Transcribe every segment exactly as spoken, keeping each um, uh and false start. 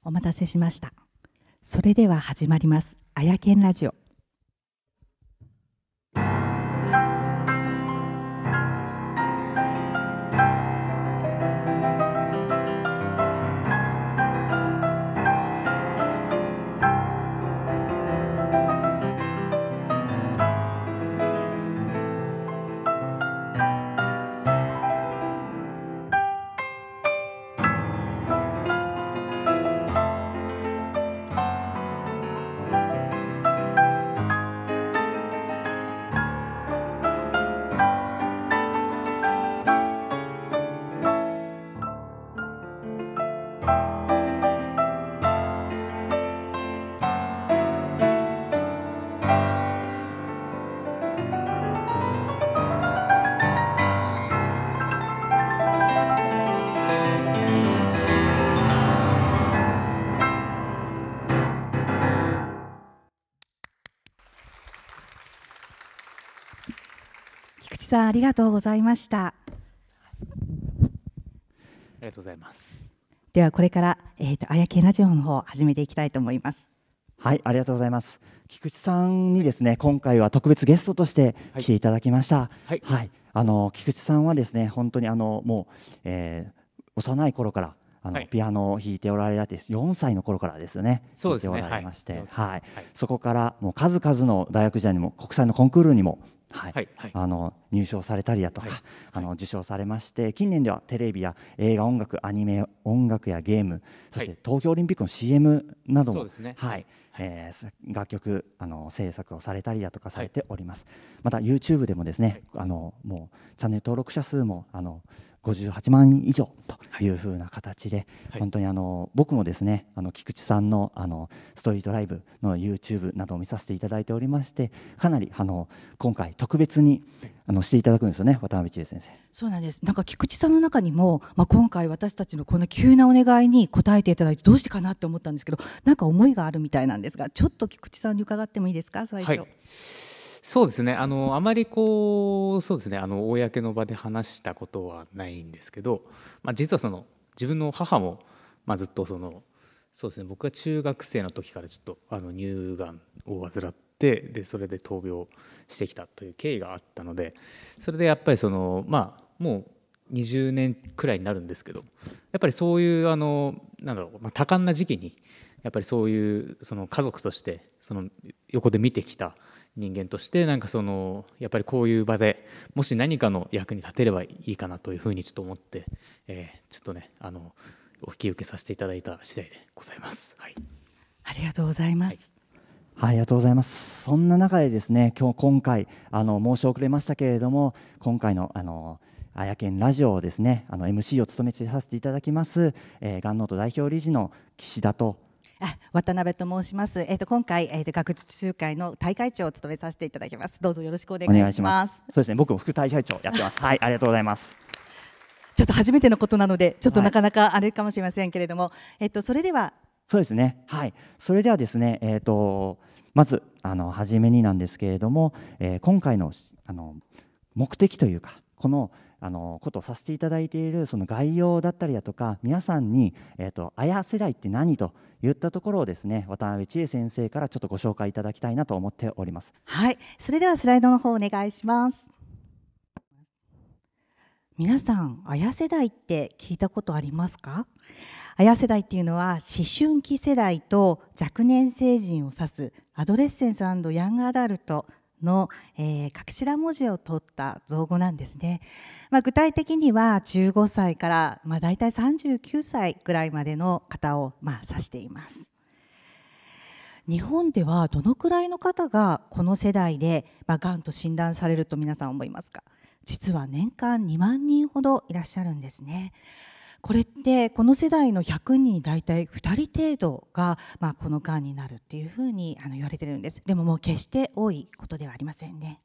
お待たせしました。それでは始まります。あやけんラジオ。菊池さん、ありがとうございました。 ありがとうございます。 ではこれから、えーと、あやけんラジオの方を始めていきたいと思います。 はい、ありがとうございます。菊池さんにですね、今回は特別ゲストとして来ていただきました。 はい、 はい、あの菊池さんはですね、本当にあのもう、えー、幼い頃からあの、はい、ピアノを弾いておられて、よんさいの頃からですよね。 そうですね。 弾いておられまして、はい、 はいはい、 そこからもう数々の大学時代にも国際のコンクールにもはいはいはい、あの入賞されたりだとか、はい、あの受賞されまして、近年ではテレビや映画、音楽、アニメ音楽やゲーム、そして東京オリンピックの シーエム なども、ね、はい、えー、楽曲あの制作をされたりだとかされております。はい、また YouTube でもですね、はい、あのもうチャンネル登録者数もあのごじゅうはちまん以上というふうな形で、はい、本当にあの僕もですね、あの菊池さんのあのストリートライブの YouTube などを見させていただいておりまして、かなりあの今回特別にあのしていただくんですよね、渡辺千恵先生。 そうなんです。なんか菊池さんの中にも、まあ、今回私たちのこの急なお願いに応えていただいてどうしてかなって思ったんですけど、なんか思いがあるみたいなんですが、ちょっと菊池さんに伺ってもいいですか、最初。はい、 そうですね、あのあまりこうそうですね、あの公の場で話したことはないんですけど、まあ、実はその自分の母も、まあ、ずっとそのそうですね、僕が中学生の時からちょっとあの乳がんを患って、でそれで闘病してきたという経緯があったので、それでやっぱりそのまあもうにじゅうねんくらいになるんですけど、やっぱりそういうあのなんだろう、まあ、多感な時期にやっぱりそういうその家族としてその横で見てきた人間として、なんかそのやっぱりこういう場でもし何かの役に立てればいいかなというふうにちょっと思って、えー、ちょっとねあのお引き受けさせていただいた次第でございます。はい、 ありがとうございます。 はい、ありがとうございます。そんな中でですね、今日今回あの申し遅れましたけれども、今回のあのあやけんラジオをですね、あの エムシー を務めてさせていただきます、えー、ガンノート代表理事の岸田とあ渡辺と申します。えっ、ー、と今回えっ、ー、と学術集会の大会長を務めさせていただきます。どうぞよろしくお願いします。お願いします。 そうですね、僕も副大会長やってます。はい、ありがとうございます。 ちょっと初めてのことなので、ちょっとなかなかあれかもしれませんけれども、はい、えっ、とそれではそうですね。はい、それではですね、えっ、ー、とまずあの初めになんですけれども、えー、今回のあの目的というか、このあのことをさせていただいているその概要だったりだとか、皆さんに、えーと、あや世代って何といったところをですね、渡辺千恵先生からちょっとご紹介いただきたいなと思っております。 はい、それではスライドの方お願いします。皆さん、あや世代って聞いたことありますか？あや世代っていうのは思春期世代と若年成人を指すアドレッセンス&ヤングアダルトの、えー、頭文字を取った造語なんですね。まあ、具体的にはじゅうごさいから、まあ、大体さんじゅうきゅうさいぐらいまでの方を、まあ、指しています。日本ではどのくらいの方がこの世代で、まあ、がんと診断されると皆さん思いますか？実は年間にまんにんほどいらっしゃるんですね。これってこの世代のひゃくにんに大体ふたり程度が、まあ、このがんになるっていうふうにあの言われてるんです。でももう決して多いことではありませんね。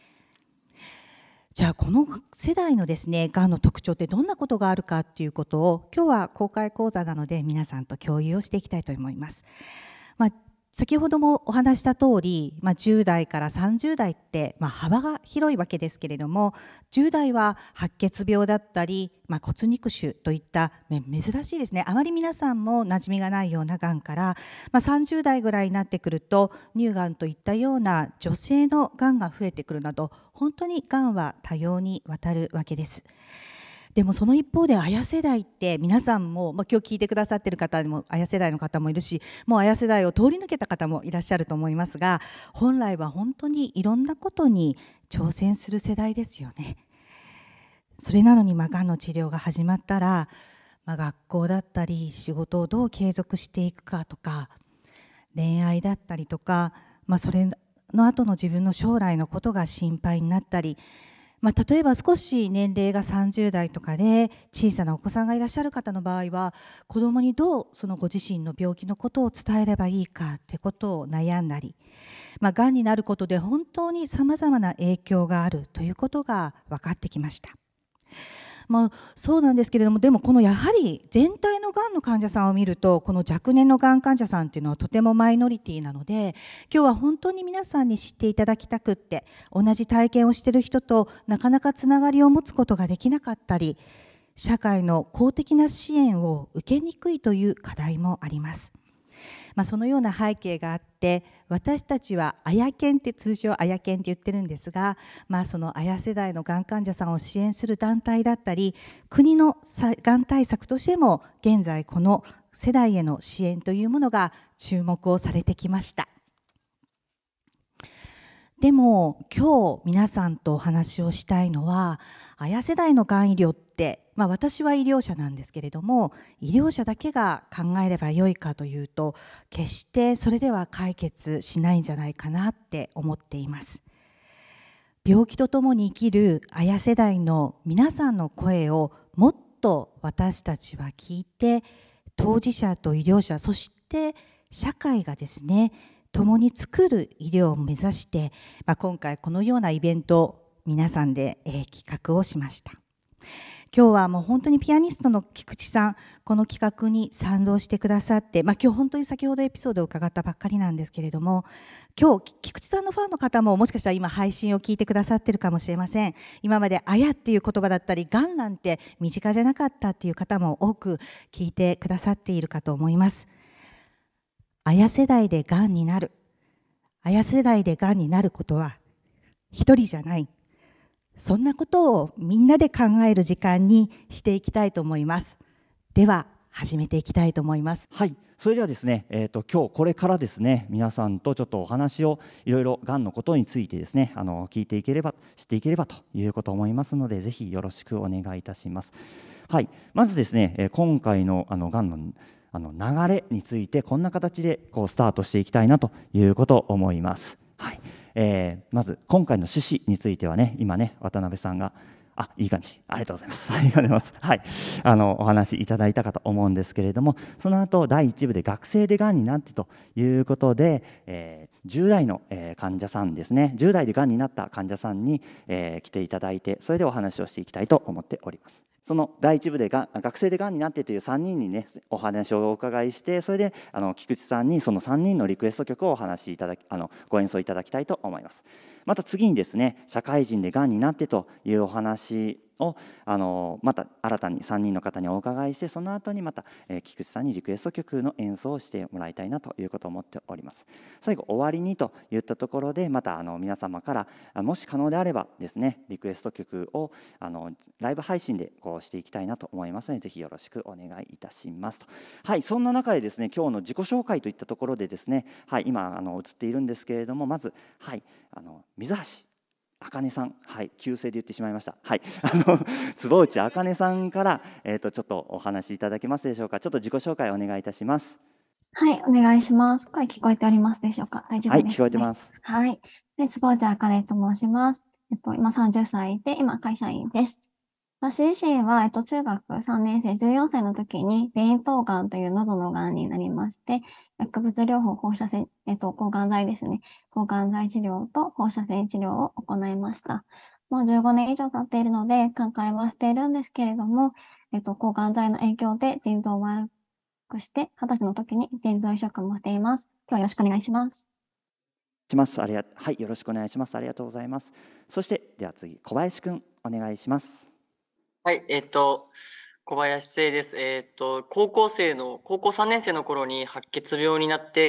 じゃあこの世代のですね、がんの特徴ってどんなことがあるかっていうことを今日は公開講座なので皆さんと共有をしていきたいと思います。まあ先ほどもお話した通り、まあ、じゅう代からさんじゅう代って、まあ、幅が広いわけですけれども、じゅう代は白血病だったり、まあ、骨肉腫といった珍しいですね、あまり皆さんも馴染みがないようながんから、まあ、さんじゅう代ぐらいになってくると乳がんといったような女性のがんが増えてくるなど、本当にがんは多様にわたるわけです。でもその一方で綾世代って皆さんも、まあ、今日聞いてくださっている方にも綾世代の方もいるし、もう綾世代を通り抜けた方もいらっしゃると思いますが、本来は本当にいろんなことに挑戦する世代ですよね。それなのに、まあ、がんの治療が始まったら、まあ、学校だったり仕事をどう継続していくかとか、恋愛だったりとか、まあ、それの後の自分の将来のことが心配になったり、まあ、例えば少し年齢がさんじゅう代とかで小さなお子さんがいらっしゃる方の場合は、子どもにどうそのご自身の病気のことを伝えればいいかってことを悩んだり、まあ、がんになることで本当にさまざまな影響があるということが分かってきました。まあ、そうなんですけれども、でもこのやはり全体のがんの患者さんを見ると、この若年のがん患者さんっていうのはとてもマイノリティなので、今日は本当に皆さんに知っていただきたくって、同じ体験をしている人となかなかつながりを持つことができなかったり、社会の公的な支援を受けにくいという課題もあります。まあ、そのような背景があって、私たちはあやけんって通称あやけんって言ってるんですが、まあ、そのあや世代のがん患者さんを支援する団体だったり、国のがん対策としても現在この世代への支援というものが注目をされてきました。でも今日皆さんとお話をしたいのは、あや世代のがん医療って、まあ、私は医療者なんですけれども、医療者だけが考えればよいかというと、決してそれでは解決しないんじゃないかなって思っています。病気とともに生きるあや世代の皆さんの声をもっと私たちは聞いて、当事者と医療者、そして社会がですね、共に作る医療を目指して、まあ、今回このようなイベントを皆さんで、えー、企画をしました。今日はもう本当にピアニストの菊池さん、この企画に賛同してくださって、まあ、今日本当に先ほどエピソードを伺ったばっかりなんですけれども、今日菊池さんのファンの方ももしかしたら今配信を聞いてくださってるかもしれません。今まであやっていう言葉だったり、がんなんて身近じゃなかったっていう方も多く聞いてくださっているかと思います。あや世代でがんになる、あや世代でがんになることは一人じゃない、そんなことをみんなで考える時間にしていきたいと思います。では始めていきたいと思います。 はい、それではですね、えーと、今日これからですね、皆さんとちょっとお話をいろいろがんのことについてですね、あの聞いていければしていければということを思いますので、ぜひよろしくお願いいたします。はい、まずですね、え今回のあのがんのあの流れについてこんな形でこうスタートしていきたいなということを思います。はい、えー、まず今回の趣旨についてはね、今ね渡辺さんがあいい感じ、ありがとうございます。ありがとうございます。はい、あのお話いただいたかと思うんですけれども、その後だいいち部で学生でがんになってということで、えー、じゅう代の、えー、患者さんですね、じゅう代でがんになった患者さんに、えー、来ていただいて、それでお話をしていきたいと思っております。そのだいいち部でが学生でがんになってというさんにんにねお話をお伺いして、それであの菊池さんにそのさんにんのリクエスト曲をお話しいただきあのご演奏いただきたいと思います。また次にですね、社会人でがんになってというお話をあのまた新たにさんにんの方にお伺いして、その後にまた、えー、菊池さんにリクエスト曲の演奏をしてもらいたいなということを思っております。最後終わりにといったところで、またあの皆様からもし可能であればですね、リクエスト曲をあのライブ配信でこうしていきたいなと思いますので、ぜひよろしくお願いいたしますと。はい、そんな中でですね、今日の自己紹介といったところでですね、はい、今あの映っているんですけれども、まず、はい、あの水橋あかねさん、はい、旧姓で言ってしまいました。はい、あの坪内あかねさんから、えーと、ちょっとお話しいただけますでしょうか。ちょっと自己紹介お願いいたします。 はい、お願いします。声聞こえておりますでしょうか。大丈夫ですね。 はい、聞こえてます。 はい。で、坪内あかねと申します。えっと、今さんじゅっさいで、今会社員です。私自身は、えっと、中学さんねん生、じゅうよんさいの時に、扁桃がんという喉のがんになりまして、薬物療法、放射線、えっと、抗がん剤ですね。抗がん剤治療と放射線治療を行いました。もうじゅうごねん以上経っているので、寛解はしているんですけれども、えっと、抗がん剤の影響で腎臓はして、はたちの時に人材職もしています。今日はよろしくお願いします。 しますありがはい、よろしくお願いします。ありがとうございます。そしてでは次、小林くんお願いします。 はい、えっと小林聖です。えっと高校生の高校さんねん生の頃に白血病になって、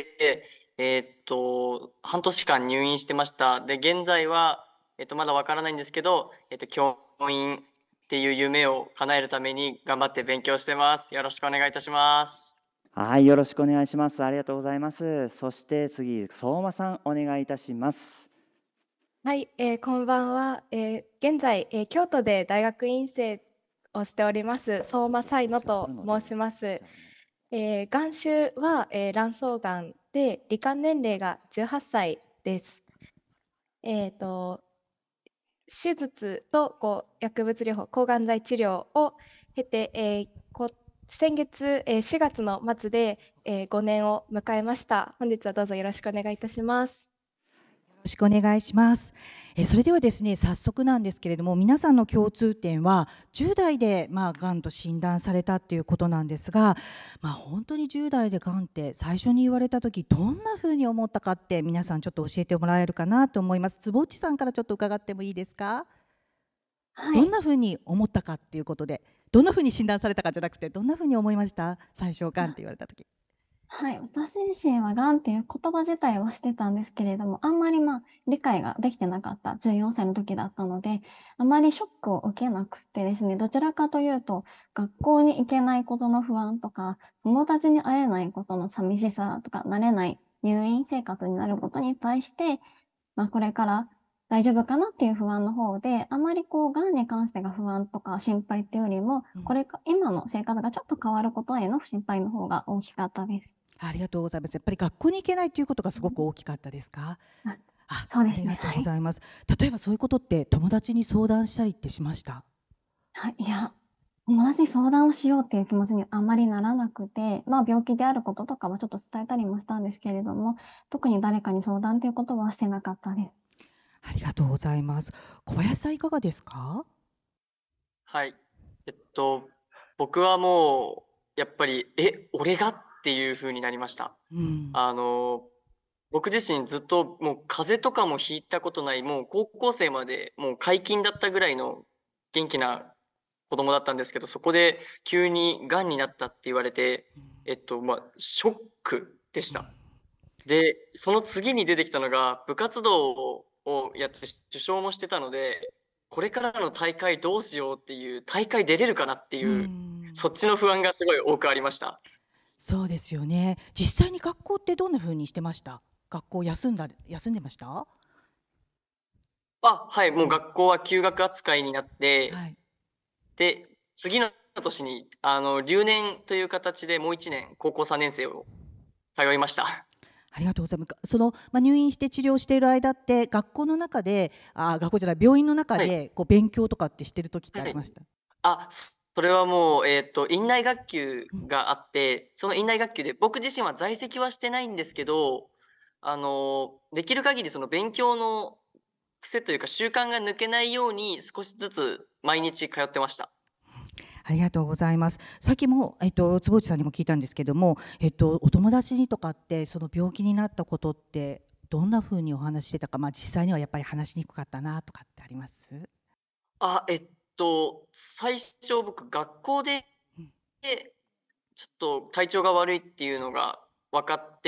えっと半年間入院してました。で現在はえっとまだわからないんですけど、えっと教員っていう夢を叶えるために頑張って勉強してます。よろしくお願いいたします。 はい、よろしくお願いします。ありがとうございます。そして次、相馬さんお願いいたします。 はい、えー、こんばんは。えー、現在、えー、京都で大学院生をしております相馬才野と申します。えー、眼種は、えー、卵巣がんで罹患年齢がじゅうはっさいです。えーと手術とこう薬物療法、抗がん剤治療を経て、えー、こ先月、えー、しがつの末で、えー、ごねんを迎えました。本日はどうぞよろしくお願いいたします。 よろしくお願いします。えー、それではですね、早速なんですけれども、皆さんの共通点はじゅう代でまあがんと診断されたっていうことなんですが、まあ、本当にじゅう代でがんって最初に言われた時どんなふうに思ったかって皆さんちょっと教えてもらえるかなと思います。坪内さんからちょっと伺ってもいいですか？はい、どんなふうに思ったかっていうことで、どんなふうに診断されたかじゃなくて、どんなふうに思いました？最初がんって言われた時。 はい、私自身はがんっていう言葉自体はしてたんですけれども、あんまりまあ理解ができてなかったじゅうよんさいの時だったので、あまりショックを受けなくてですね、どちらかというと学校に行けないことの不安とか、友達に会えないことの寂しさとか、慣れない入院生活になることに対して、まあ、これから大丈夫かなっていう不安の方で、あまりこうがんに関してが不安とか心配っていうよりも、これか今の生活がちょっと変わることへの心配の方が大きかったです。 ありがとうございます。やっぱり学校に行けないということがすごく大きかったですか？ うん、あ、そうですね。 ありがとうございます。はい、例えばそういうことって友達に相談したりってしました？ はい、いや、友達に相談をしようっていう気持ちにあまりならなくて、まあ病気であることとかはちょっと伝えたりもしたんですけれども、特に誰かに相談ということはしてなかったです。 ありがとうございます。小林さんいかがですか？ はい、えっと僕はもうやっぱりえ俺がっていう風になりました。うん、あの僕自身ずっともう風邪とかもひいたことない、もう高校生までもう皆勤だったぐらいの元気な子供だったんですけど、そこで急にがんになったって言われて、えっとまあショックでした。でその次に出てきたのが部活動をやって受賞もしてたので、これからの大会どうしようっていう、大会出れるかなっていう、うそっちの不安がすごい多くありました。 そうですよね。実際に学校ってどんな風にしてました？学校休んだ休んでました？ あ、はい、もう学校は休学扱いになって、はい、で次の年にあの留年という形でもういちねん高校さんねん生を通いました。 ありがとうございます。その、まあ、入院して治療している間って学校の中であ学校じゃない病院の中でこう勉強とかってしてる時ってありました？ はいはい、あそれはもう、えー、と院内学級があって、その院内学級で僕自身は在籍はしてないんですけど、あのできる限りその勉強の癖というか習慣が抜けないように少しずつ毎日通ってました。 ありがとうございます。さっきも、えっと、坪内さんにも聞いたんですけども、えっと、お友達にとかってその病気になったことってどんなふうにお話ししてたか、まあ、実際にはやっぱり話しにくかったなとかってあります？ あえっと最初僕学校で、うん、ちょっと体調が悪いっていうのが分かって、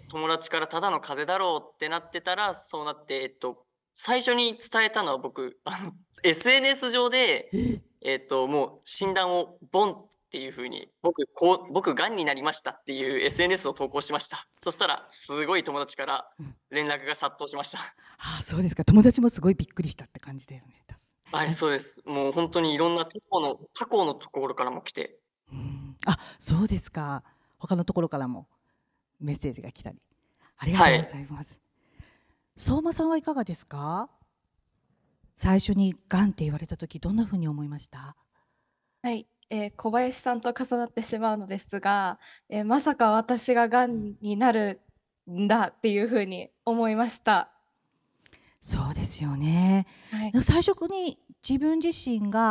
友達からただの風邪だろうってなってたら、そうなって、えっと、最初に伝えたのは僕あの エスエヌエス 上で、えっと、もう診断をボンっていう風に僕こう僕がんになりましたっていう エスエヌエス を投稿しました。そしたらすごい友達から連絡が殺到しました。 ああ、そうですか。友達もすごいびっくりしたって感じだよね。 はい、そうです。もう本当にいろんな他校の他校のところからも来て、 うん、あ、そうですか。他のところからもメッセージが来たり、ありがとうございます。はい、相馬さんはいかがですか？最初にがんって言われた時どんなふうに思いました？ はい、えー、小林さんと重なってしまうのですが、えー、まさか私ががんになるんだっていうふうに思いました。 そうですよね。はい、最初に自分自身が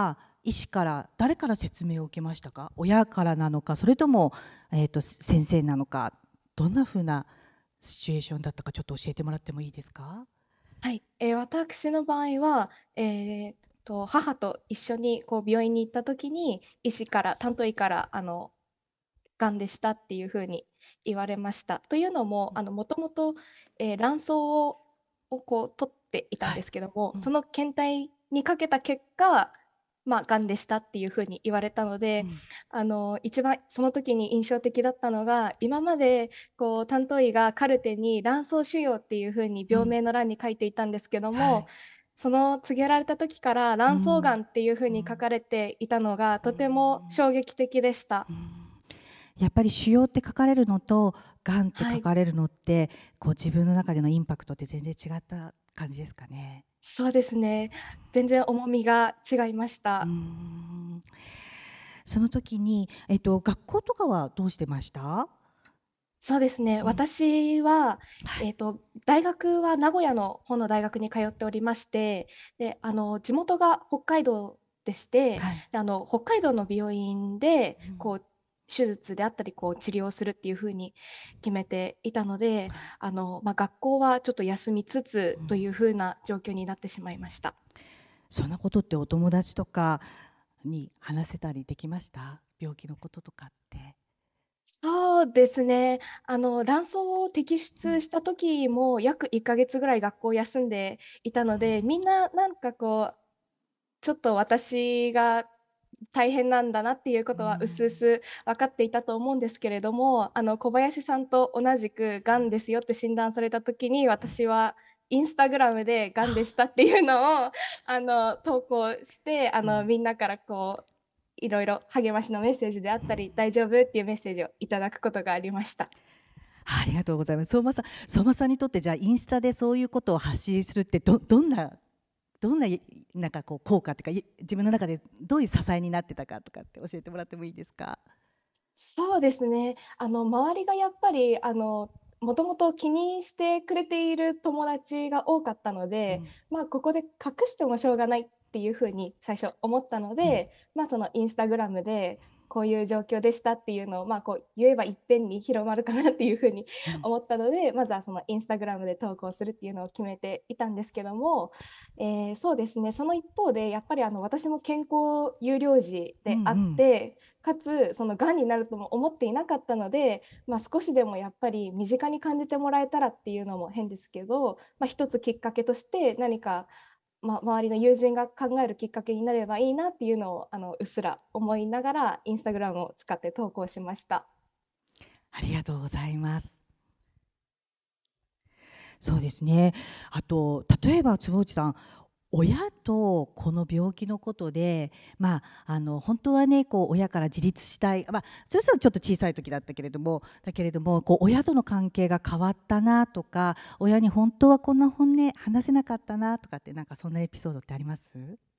医師から誰から説明を受けましたか？親からなのか、それとも、えー、と先生なのか、どんなふうなシチュエーションだったかちょっと教えてもらってもいいですか？ はい、えー私の場合は、えーと母と一緒にこう病院に行った時に医師から担当医からあのがんでしたっていうふうに言われました。というのもあのもともと、えー卵巣ををこう取っていたんですけども、 うんその検体にかけた結果、まあ、がんでしたっていうふうに言われたので、 うんあの一番その時に印象的だったのが、今までこう担当医がカルテに卵巣腫瘍っていうふうに病名の欄に書いていたんですけども、 はいその告げられた時から卵巣がんっていうふうに書かれていたのがとても衝撃的でした。 うんやっぱり腫瘍って書かれるのとがんってはい、 書かれるのって、こう自分の中でのインパクトって全然違った感じですかね。 そうですね。全然重みが違いましうた。 んその時に、えっと、学校とかはどうしてました？ そうですね。 うん私は、 はいえっと、大学は名古屋の方の大学に通っておりまして、で、あの、地元が北海道でして、 はいあの、北海道の病院でうん、 こう、手術であったり、こう、治療をするっていうふうに決めていたので、あの、まあ、学校はちょっと休みつつというふうな状況になってしまいました。 そんなことってお友達とかに話せたりできました？病気のこととかって。 そうですね。あの、卵巣を摘出した時も約いっかげつぐらい学校を休んでいたので、みんななんかこう、ちょっと私が大変なんだなっていうことは薄々分かっていたと思うんですけれども、あの、小林さんと同じくがんですよって診断された時に、私はインスタグラムでがんでしたっていうのを、あの、投稿して、あの、みんなからこう、いろいろ励ましのメッセージであったり、大丈夫っていうメッセージをいただくことがありました。 ありがとうございます。相馬さん、相馬さんにとってじゃあインスタでそういうことを発信するってどどんなどんななんかこう効果っていうか、自分の中でどういう支えになってたかとかって教えてもらってもいいですか？ そうですね。あの、周りがやっぱり、あの、もともと気にしてくれている友達が多かったので、まあ、ここで隠してもしょうがないっていうふうに最初思ったので、まあ、そのインスタグラムでこういう状況でしたっていうのを、まあ、こう言えばいっぺんに広まるかなっていうふうに思ったので、まずはそのインスタグラムで投稿するっていうのを決めていたんですけども、えーそうですね、その一方でやっぱりあの私も健康優良児であって、かつそのがんになるとも思っていなかったので、まあ、少しでもやっぱり身近に感じてもらえたらっていうのも変ですけど、まあ、一つきっかけとして何か、まあ、周りの友人が考えるきっかけになればいいなっていうのをあのうっすら思いながらインスタグラムを使って投稿しました。 ありがとうございます。そうですね。あと例えば坪内さん、親とこの病気のことで、まあ、あの本当はねこう親から自立したい、まあ、それこそちょっと小さい時だったけれどもだけれどもこう親との関係が変わったなとか、親に本当はこんな本音話せなかったなとかって、なんかそんなエピソードってあります？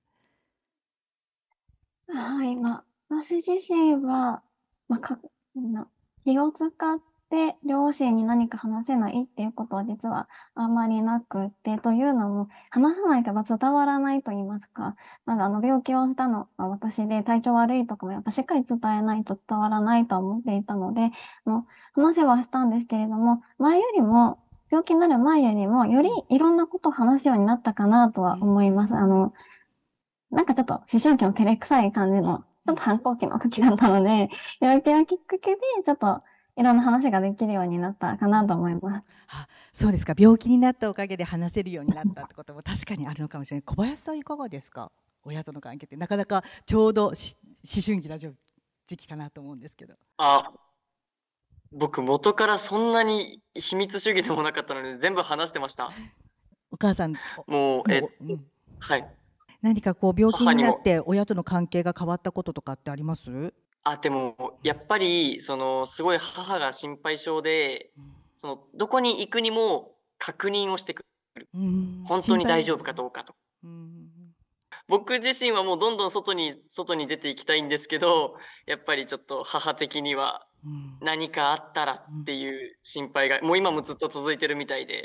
はい、まあ、私自身は、まあ、かな気を使って両親に何か話せないっていうことは実はあんまりなくって、というのも、話さないとやっぱ伝わらないと言いますか、まだあの病気をしたのは私で、体調悪いとかもやっぱしっかり伝えないと伝わらないと思っていたので、あの話せはしたんですけれども、前よりも、病気になる前よりも、よりいろんなことを話すようになったかなとは思います。あの、なんかちょっと思春期の照れくさい感じの、ちょっと反抗期の時だったので、病気がきっかけで、ちょっといろんな話ができるようになったかなと思います。 あ、そうですか。病気になったおかげで話せるようになったってことも確かにあるのかもしれない。小林さんいかがですか？親との関係ってなかなかちょうどし思春期な時期かなと思うんですけど。 あ、僕元からそんなに秘密主義でもなかったので全部話してました。 お母さんもう、え、 もううんはい。 何かこう病気母にもになって親との関係が変わったこととかってあります？ あ、でも、やっぱり、その、すごい母が心配性で、その、どこに行くにも確認をしてくる。 うん本当に大丈夫かどうかと。 うん僕自身はもうどんどん外に、外に出ていきたいんですけど、やっぱりちょっと母的にはうん何かあったらっていう心配が、もう今もずっと続いてるみたいで。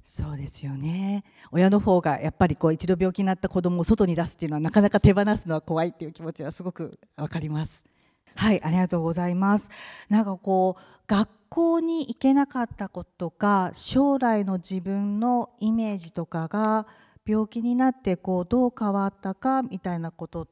そうですよね。親の方がやっぱりこう一度病気になった子供を外に出すっていうのはなかなか手放すのは怖いっていう気持ちはすごくわかります。はい、ありがとうございます。なんかこう学校に行けなかったことが将来の自分のイメージとかが病気になってこうどう変わったかみたいなことって、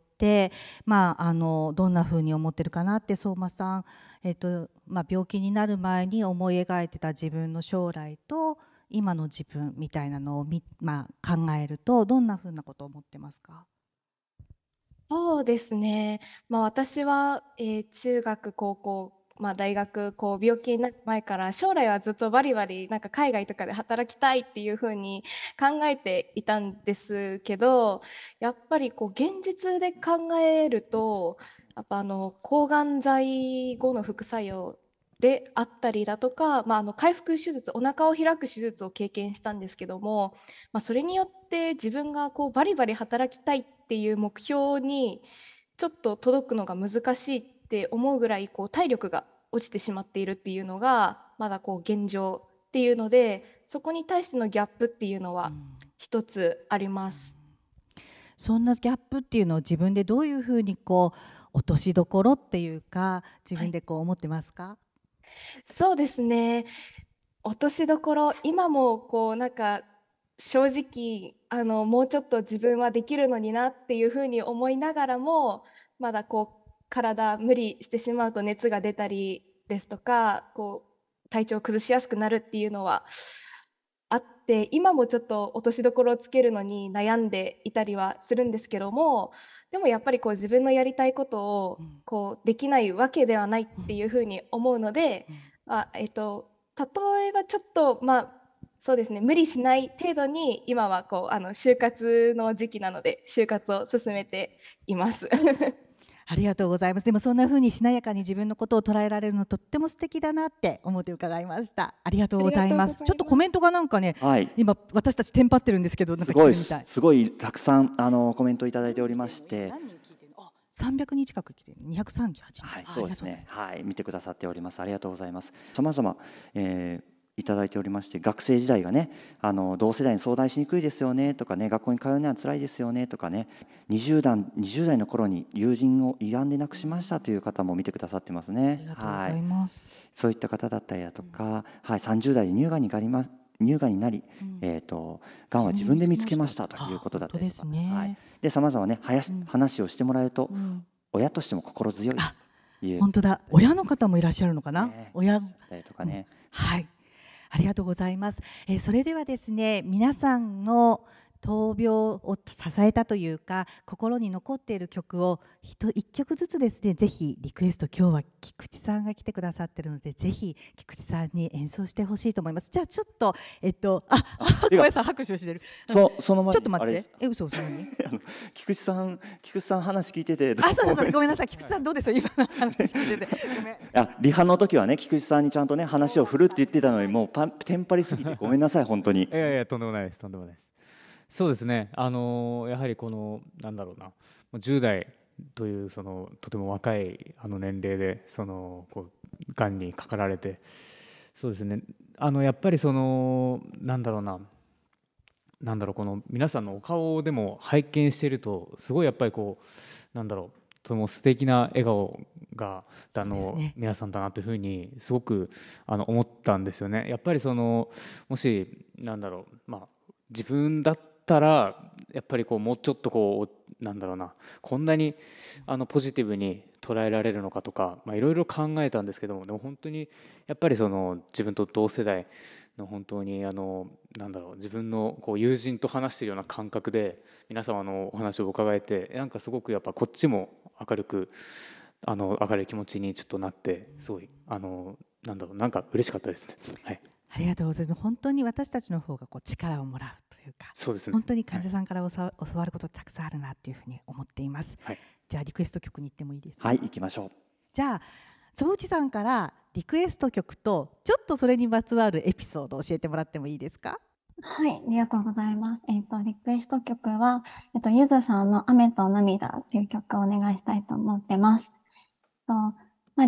まあ、あのどんなふうに思ってるかなって相馬さん、えっとまあ、病気になる前に思い描いてた自分の将来と今の自分みたいなのをみ、まあ、考えるとどんなふうなことを思ってますか？ そうですね。まあ、私は、えー中学、高校、まあ、大学、こう病気になる前から将来はずっとバリバリなんか海外とかで働きたいっていうふうに考えていたんですけど、やっぱりこう現実で考えると、やっぱあの抗がん剤後の副作用であったりだとか、まあ、あの回復手術、お腹を開く手術を経験したんですけども、まあ、それによって自分がこうバリバリ働きたいっていう目標にちょっと届くのが難しいって思うぐらいこう体力が落ちてしまっているっていうのがまだこう現状っていうので、そこに対してのギャップっていうのは一つあります。 そんなギャップっていうのを自分でどういうふうにこう落としどころっていうか自分でこう思ってますか？はい、 そうですね。落としどころ、今もこうなんか正直あのもうちょっと自分はできるのになっていうふうに思いながらも、まだこう体無理してしまうと熱が出たりですとか、こう体調を崩しやすくなるっていうのはあって、今もちょっと落としどころをつけるのに悩んでいたりはするんですけども、でもやっぱりこう自分のやりたいことをこうできないわけではないっていうふうに思うので、あえっと例えばちょっとまあそうですね、無理しない程度に今はこうあの就活の時期なので就活を進めていますありがとうございます。でもそんな風にしなやかに自分のことを捉えられるのとっても素敵だなって思って伺いました。ありがとうございます。ちょっとコメントがなんかね、はい、今私たちテンパってるんですけど、なんか聞いてみたい。 すごいたくさんあのコメントいただいておりまして。 さんびゃくにん近く来てる、にひゃくさんじゅうはちにん。 はい、そうですね。はい、見てくださっております。ありがとうございます。さまざま、えーいただいておりまして、学生時代がね、あの同世代に相談しにくいですよねとかね、学校に通うのは辛いですよねとかね、にじゅう代の頃に友人を胃がんで亡くしましたという方も見てくださってますね。 はい、 そういった方だったりだとか、うんはい、さんじゅう代で乳がんになりま乳がんになり、うんえーと、がんは自分で見つけましたということだったりとか、はいでさまざまね話をしてもらえると、うん、親としても心強いです。 本当だ、親の方もいらっしゃるのかな、ね、親とかね、 うん、はいありがとうございます。えー、それではですね、皆さんの闘病を支えたというか心に残っている曲を一曲ずつですね、ぜひリクエスト、今日は菊池さんが来てくださっているので、ぜひ菊池さんに演奏してほしいと思います。じゃあちょっとえっとあごめんなさい、拍手をしてる。 そその前ちょっと待って、え嘘嘘何菊池さん菊池さん話聞いてて、 あそうですごめんなさい、菊池さんどうですよ今の話聞いてて。ごめん。 あリハの時はね、菊池さんにちゃんとね話を振るって言ってたのに、もうパンテンパりすぎてごめんなさい本当に。いやいやとんでもないです、とんでもないです。そうですね、あのやはりこのなんだろうな、じゅう代というそのとても若いあの年齢でそのこうがんにかかられて、そうですね、あのやっぱりそのなんだろうな、なんだろうこの皆さんのお顔でも拝見していると、すごいやっぱりこうなんだろう、とても素敵な笑顔があの、ね、皆さんだなというふうにすごくあの思ったんですよね。やっぱりそのもしなんだろう、まあ自分だったらやっぱりこうもうちょっとこうなんだろうな、こんなにあのポジティブに捉えられるのかとか、いろいろ考えたんですけども、でも本当にやっぱりその自分と同世代の本当にあのなんだろう、自分のこう友人と話しているような感覚で皆様のお話を伺えて、なんかすごくやっぱこっちも明るくあの明るい気持ちにちょっとなって、すごいあのなんだろう、なんか嬉しかったですね。はい、 ありがとうございます。本当に私たちの方がこう力をもらうというか、 そうですね、 本当に患者さんから教わることたくさんあるなというふうに思っています。はい、じゃあリクエスト曲に行ってもいいですか？ はい、行きましょう。 じゃあ坪内さんからリクエスト曲とちょっとそれにまつわるエピソードを教えてもらってもいいですか？ はい、ありがとうございます。えっと、リクエスト曲は、えっと、ゆずさんの雨と涙っていう曲をお願いしたいと思ってます。とまあ、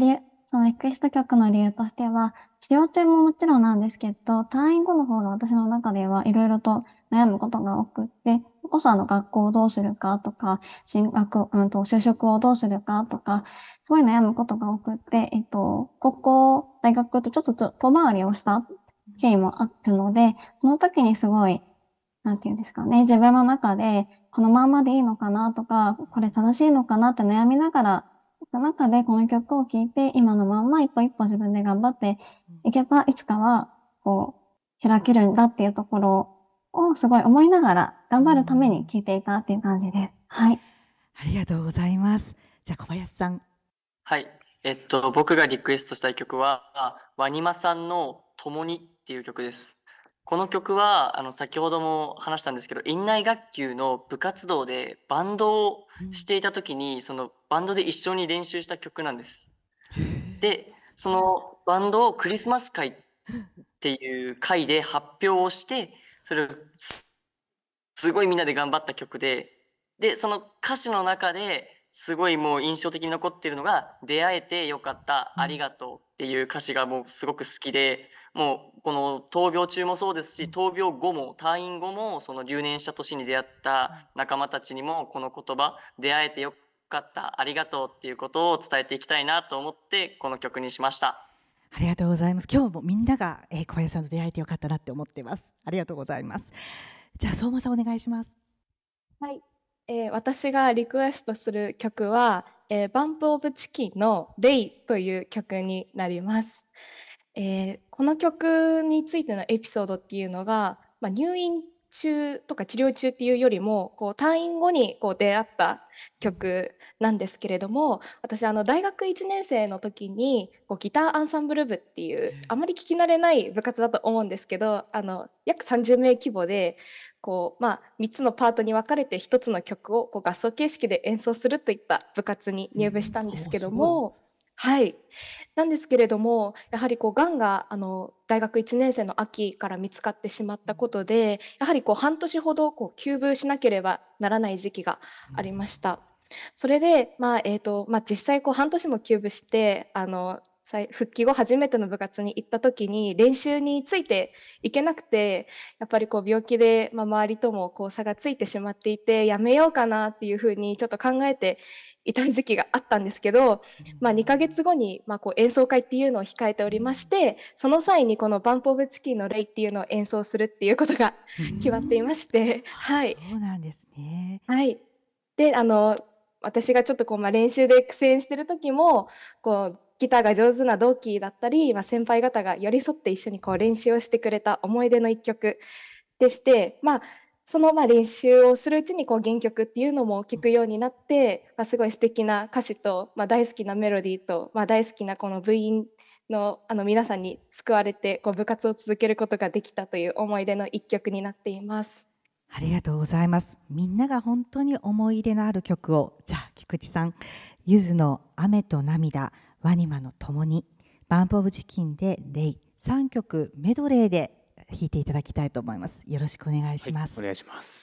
そのリクエスト曲の理由としては、治療中ももちろんなんですけど、退院後の方が私の中ではいろいろと悩むことが多くって、それこそあの学校をどうするかとか、進学、うんと、就職をどうするかとか、すごい悩むことが多くって、えっと、高校、大学とちょっと遠回りをした経緯もあるので、その時にすごい、なんていうんですかね、自分の中で、このまんまでいいのかなとか、これ正しいのかなって悩みながら、その中でこの曲を聴いて、今のまんま一歩一歩自分で頑張っていけば、いつかは、こう、開けるんだっていうところをすごい思いながら、頑張るために聴いていたっていう感じです。はい。 ありがとうございます。じゃあ小林さん。 はい。えっと、僕がリクエストしたい曲は、ワニマさんの共にっていう曲です。この曲は、あの、先ほども話したんですけど、院内学級の部活動でバンドをしていた時に、そのバンドで一緒に練習した曲なんです。で、そのバンドをクリスマス会っていう会で発表をして、それをすすごいみんなで頑張った曲で、で、その歌詞の中ですごいもう印象的に残っているのが、出会えてよかった、ありがとうっていう歌詞がもうすごく好きで、もうこの闘病中もそうですし、闘病後も、退院後も、その留年した年に出会った仲間たちにもこの言葉、出会えてよかった、ありがとうっていうことを伝えていきたいなと思って、この曲にしました。 ありがとうございます。今日もみんなが、えー、小林さんと出会えてよかったなって思ってます。ありがとうございます。じゃあ相馬さんお願いします。 はい、えー、私がリクエストする曲は、えー、バンプオブチキンのレイという曲になります。えー、この曲についてのエピソードっていうのが、まあ、入院中とか治療中っていうよりもこう退院後にこう出会った曲なんですけれども、私あの大学いちねん生の時にこうギターアンサンブル部っていうあまり聞き慣れない部活だと思うんですけど、あの約さんじゅうめい規模でこう、まあ、みっつのパートに分かれてひとつの曲をこう合奏形式で演奏するといった部活に入部したんですけども、はい、なんですけれども、やはりこうがんがあの大学いちねん生の秋から見つかってしまったことで、やはりこう半年ほどこう休部しなければならない時期がありました。それで、まあえーとまあ、実際こう半年も休部してあの復帰後初めての部活に行った時に練習についていけなくて、やっぱりこう病気で、まあ、周りともこう差がついてしまっていて、やめようかなっていうふうにちょっと考えていた時期があったんですけど、まあ、にかげつごにまあこう演奏会っていうのを控えておりまして、その際にこのバンプオブチキンのレイっていうのを演奏するっていうことが決まっていまして、はい。 そうなんですね。 はい。で、あの私がちょっとこう、まあ、練習で苦戦してる時もこうギターが上手な同期だったり、まあ、先輩方が寄り添って一緒にこう練習をしてくれた思い出の一曲でして、まあ、そのまあ練習をするうちにこう原曲っていうのも聴くようになって、まあ、すごい素敵な歌詞と、まあ、大好きなメロディーと、まあ、大好きなこの部員の、あの皆さんに救われてこう部活を続けることができたという思い出の一曲になっています。 ありがとうございます。みんなが本当に思い入れのある曲を、じゃあ菊池さん、ゆずの雨と涙、ワニマの共に、バンプオブチキンでレイ、さんきょくメドレーで弾いていただきたいと思います。よろしくお願いします。 はい、お願いします。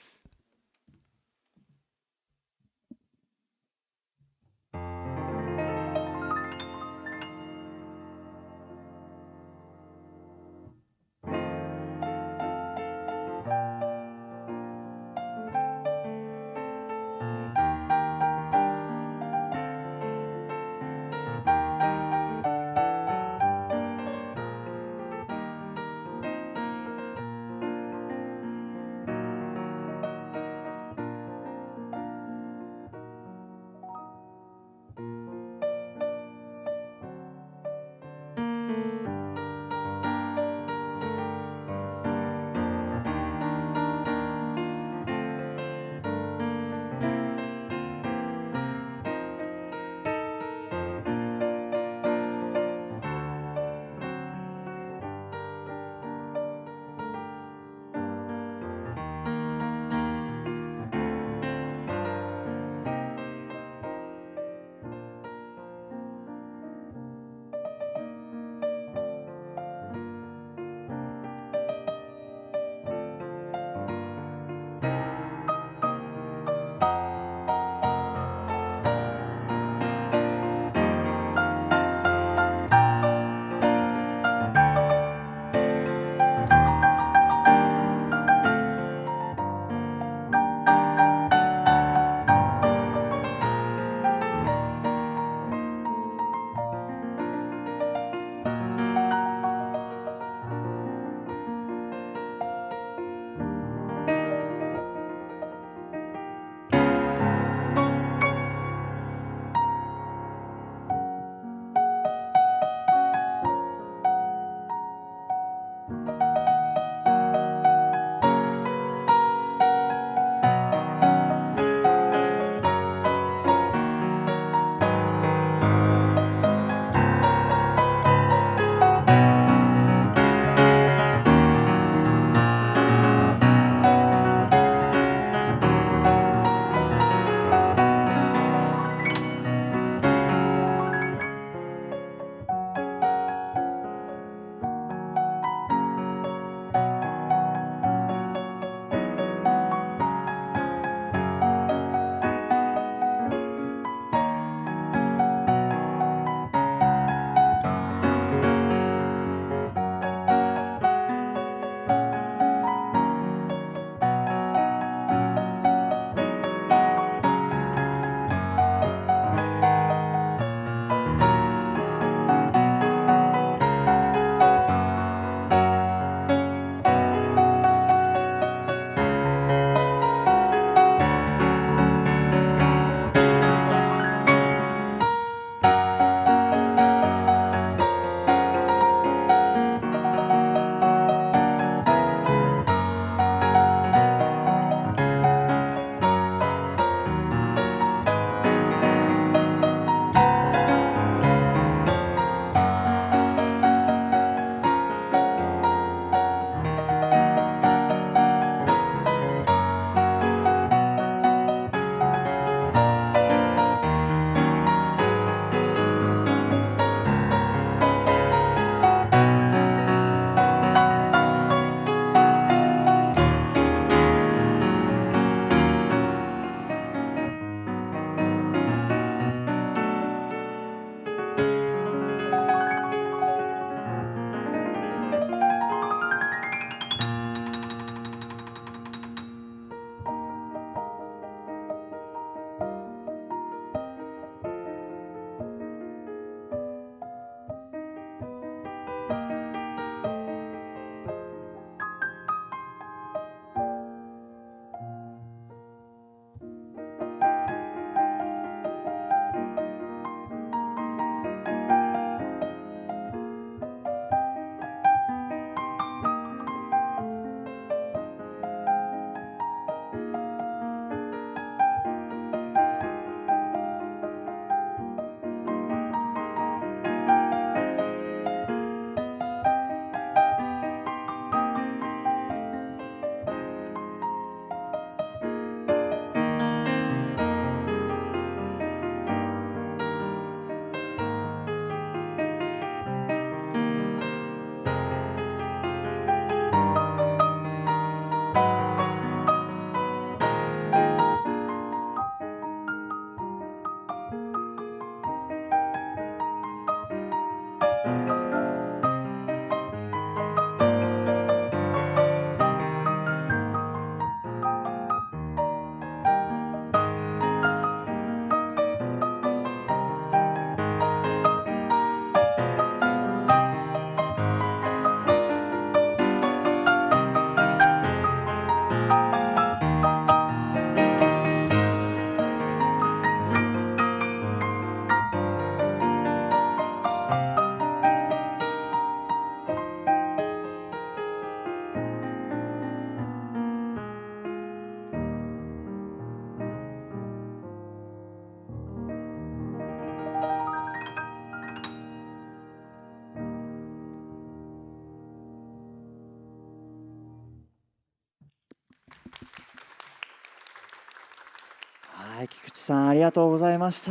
はい、菊池さんありがとうございました。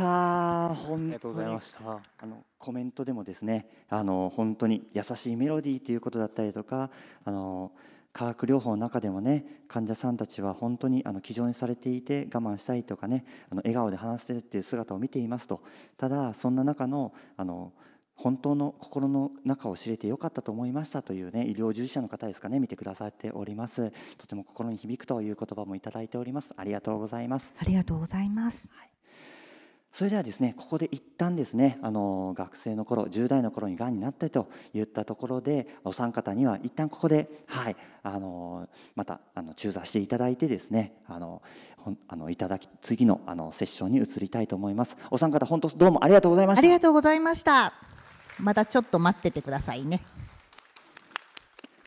本ありがとうございました。 あのコメントでもですね、あの本当に優しいメロディーということだったりとか、あの化学療法の中でもね、患者さんたちは本当にあの気丈にされていて我慢したりとかね、あの笑顔で話してるっていう姿を見ていますと、ただそんな中のあの本当の心の中を知れてよかったと思いましたというね、医療従事者の方ですかね、見てくださっております。とても心に響くという言葉もいただいております。ありがとうございます。 ありがとうございます。 はい、それではですね、ここで一旦ですね、あの学生の頃、じゅう代の頃にがんになったといったところで、お三方には一旦ここで、はい、あのまたあの中座していただいてですね、あのあのいただき次のあのセッションに移りたいと思います。お三方本当どうもありがとうございました。 ありがとうございました。またちょっと待っててくださいね。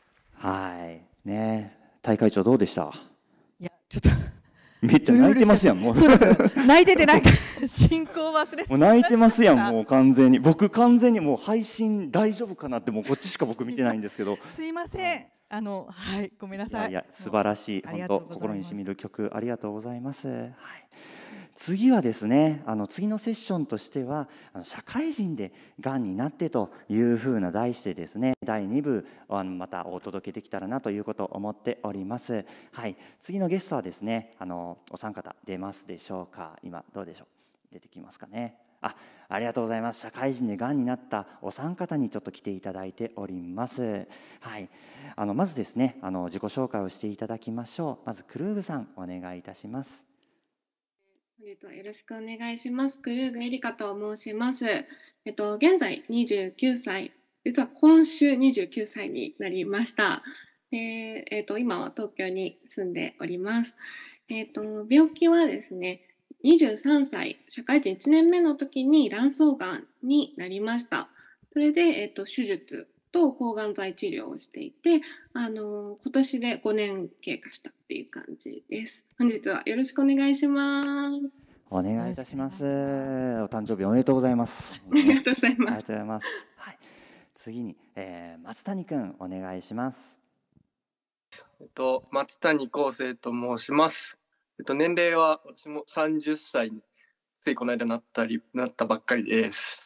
はいね、大会長どうでした？ いやちょっとめっちゃ泣いてますやん。もうそうです泣いててなんか進行忘れもう泣いてますやん。もう完全に僕完全にもう配信大丈夫かなってもうこっちしか僕見てないんですけどすいません、あのはいごめんなさい。 いやいや素晴らしい、本当心にしみる曲ありがとうございます。はい、次はですね、あの次のセッションとしてはあの社会人でがんになってというふうな題してですね、だいに部あのまたお届けできたらなということを思っております。はい、次のゲストはですね、あのお三方出ますでしょうか。今どうでしょう、出てきますかね。あ、ありがとうございます。社会人でがんになったお三方にちょっと来ていただいております。はい、あのまずですね、あの自己紹介をしていただきましょう。まずクルーグさんお願いいたします。 本日はよろしくお願いします。クルーグエリカと申します。えっと現在にじゅうきゅうさい、実は今週にじゅうきゅうさいになりました。で、えっと今は東京に住んでおります。えっと病気はですね、にじゅうさんさい、社会人いちねんめの時に卵巣がんになりました。それで、えっと、手術と抗がん剤治療をしていて、あの、今年でごねん経過したっていう感じです。本日はよろしくお願いします。 お願いいたします。お誕生日おめでとうございます。 ありがとうございます。 ありがとうございます。はい、次に、えー、松谷くんお願いします。 えっと、松谷康生と申します。えっと、年齢は私もさんじゅっさいについこの間なったりなったばっかりです。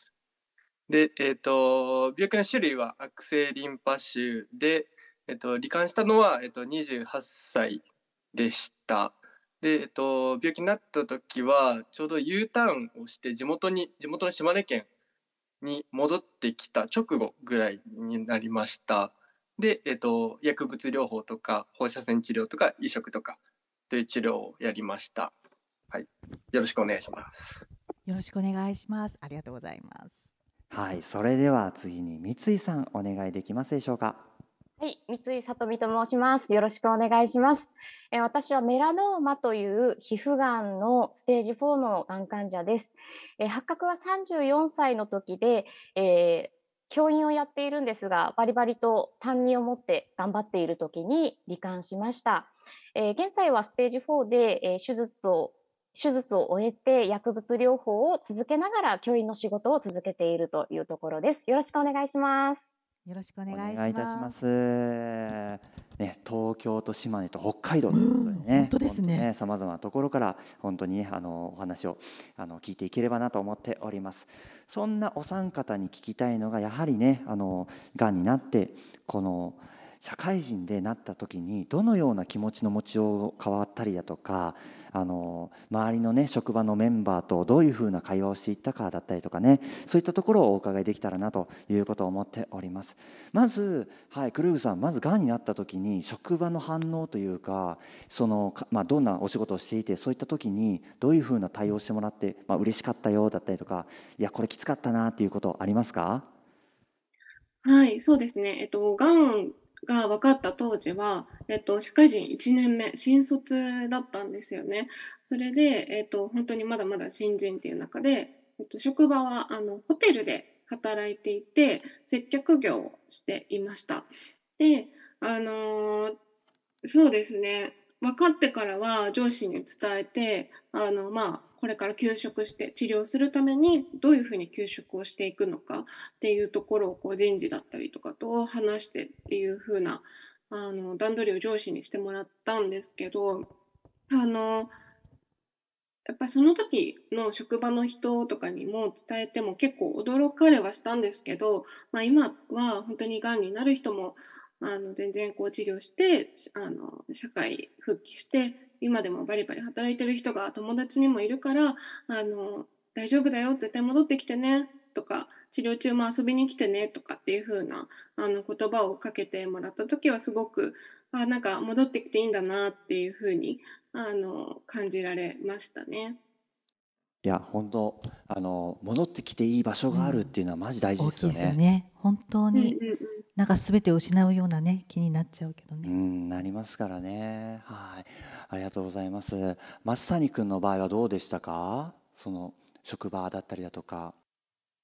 で、えっと、病気の種類は悪性リンパ腫で、えっと、罹患したのは、えっと、にじゅうはっさいでした。で、えっと、病気になった時はちょうど U ターンをして地元に地元の島根県に戻ってきた直後ぐらいになりました。で、えっと、薬物療法とか放射線治療とか移植とかという治療をやりました。はい、よろしくお願いします。 よろしくお願いします。ありがとうございます。 はい、それでは次に三井さんお願いできますでしょうか。 はい、三井さとみと申します。よろしくお願いします。え私はメラノーマという皮膚がんのステージフォーのがん患者です。え発覚はさんじゅうよんさいの時で、えー教員をやっているんですが、バリバリと担任を持って頑張っている時に罹患しました。えー、現在はステージフォーで、えー、手術を手術を終えて薬物療法を続けながら教員の仕事を続けているというところです。よろしくお願いします。 よろしくお願いします。 お願いいたします。ね、東京と島根と北海道ということでね、 本当ですね。 さまざまなところから本当に、ね、あのお話をあの聞いていければなと思っております。そんなお三方に聞きたいのがやはりね、あのがんになってこの社会人でなった時にどのような気持ちの持ちよう変わったりだとか、あの周りのね職場のメンバーとどういうふうな会話をしていったかだったりとかね、そういったところをお伺いできたらなということを思っております。まず、はい、クルーグさん、まずがんになった時に職場の反応というか、そのまあ、どんなお仕事をしていて、そういった時にどういうふうな対応してもらって、まあ嬉しかったよだったりとか、いやこれきつかったなっていうことありますか？ はい、そうですね。えっとがんが分かった当時は、えっと、社会人いちねんめ、新卒だったんですよね。それで、えっと、本当にまだまだ新人っていう中で、えっと、職場はあのホテルで働いていて、接客業をしていました。で、あのー、そうですね、分かってからは上司に伝えて、あの、まあ、これから休職して治療するためにどういうふうに休職をしていくのかっていうところをこう人事だったりとかと話してっていうふうなあの段取りを上司にしてもらったんですけど、あのやっぱりその時の職場の人とかにも伝えても結構驚かれはしたんですけど、まあ、今は本当にがんになる人もあの全然こう治療してあの社会復帰して今でもバリバリ働いてる人が友達にもいるから、あの大丈夫だよ、絶対戻ってきてねとか、治療中も遊びに来てねとかっていう風なあの言葉をかけてもらった時はすごく、あ、なんか戻ってきていいんだなっていう風にあの感じられましたね。 いや本当あの戻ってきていい場所があるっていうのはマジ大事ですよね。 大きいですよね。本当に、 うんうんうん、 なんか全てを失うようなね気になっちゃうけどね。 うんなりますからね。はい、ありがとうございます。松谷君の場合はどうでしたか？その職場だったりだとか。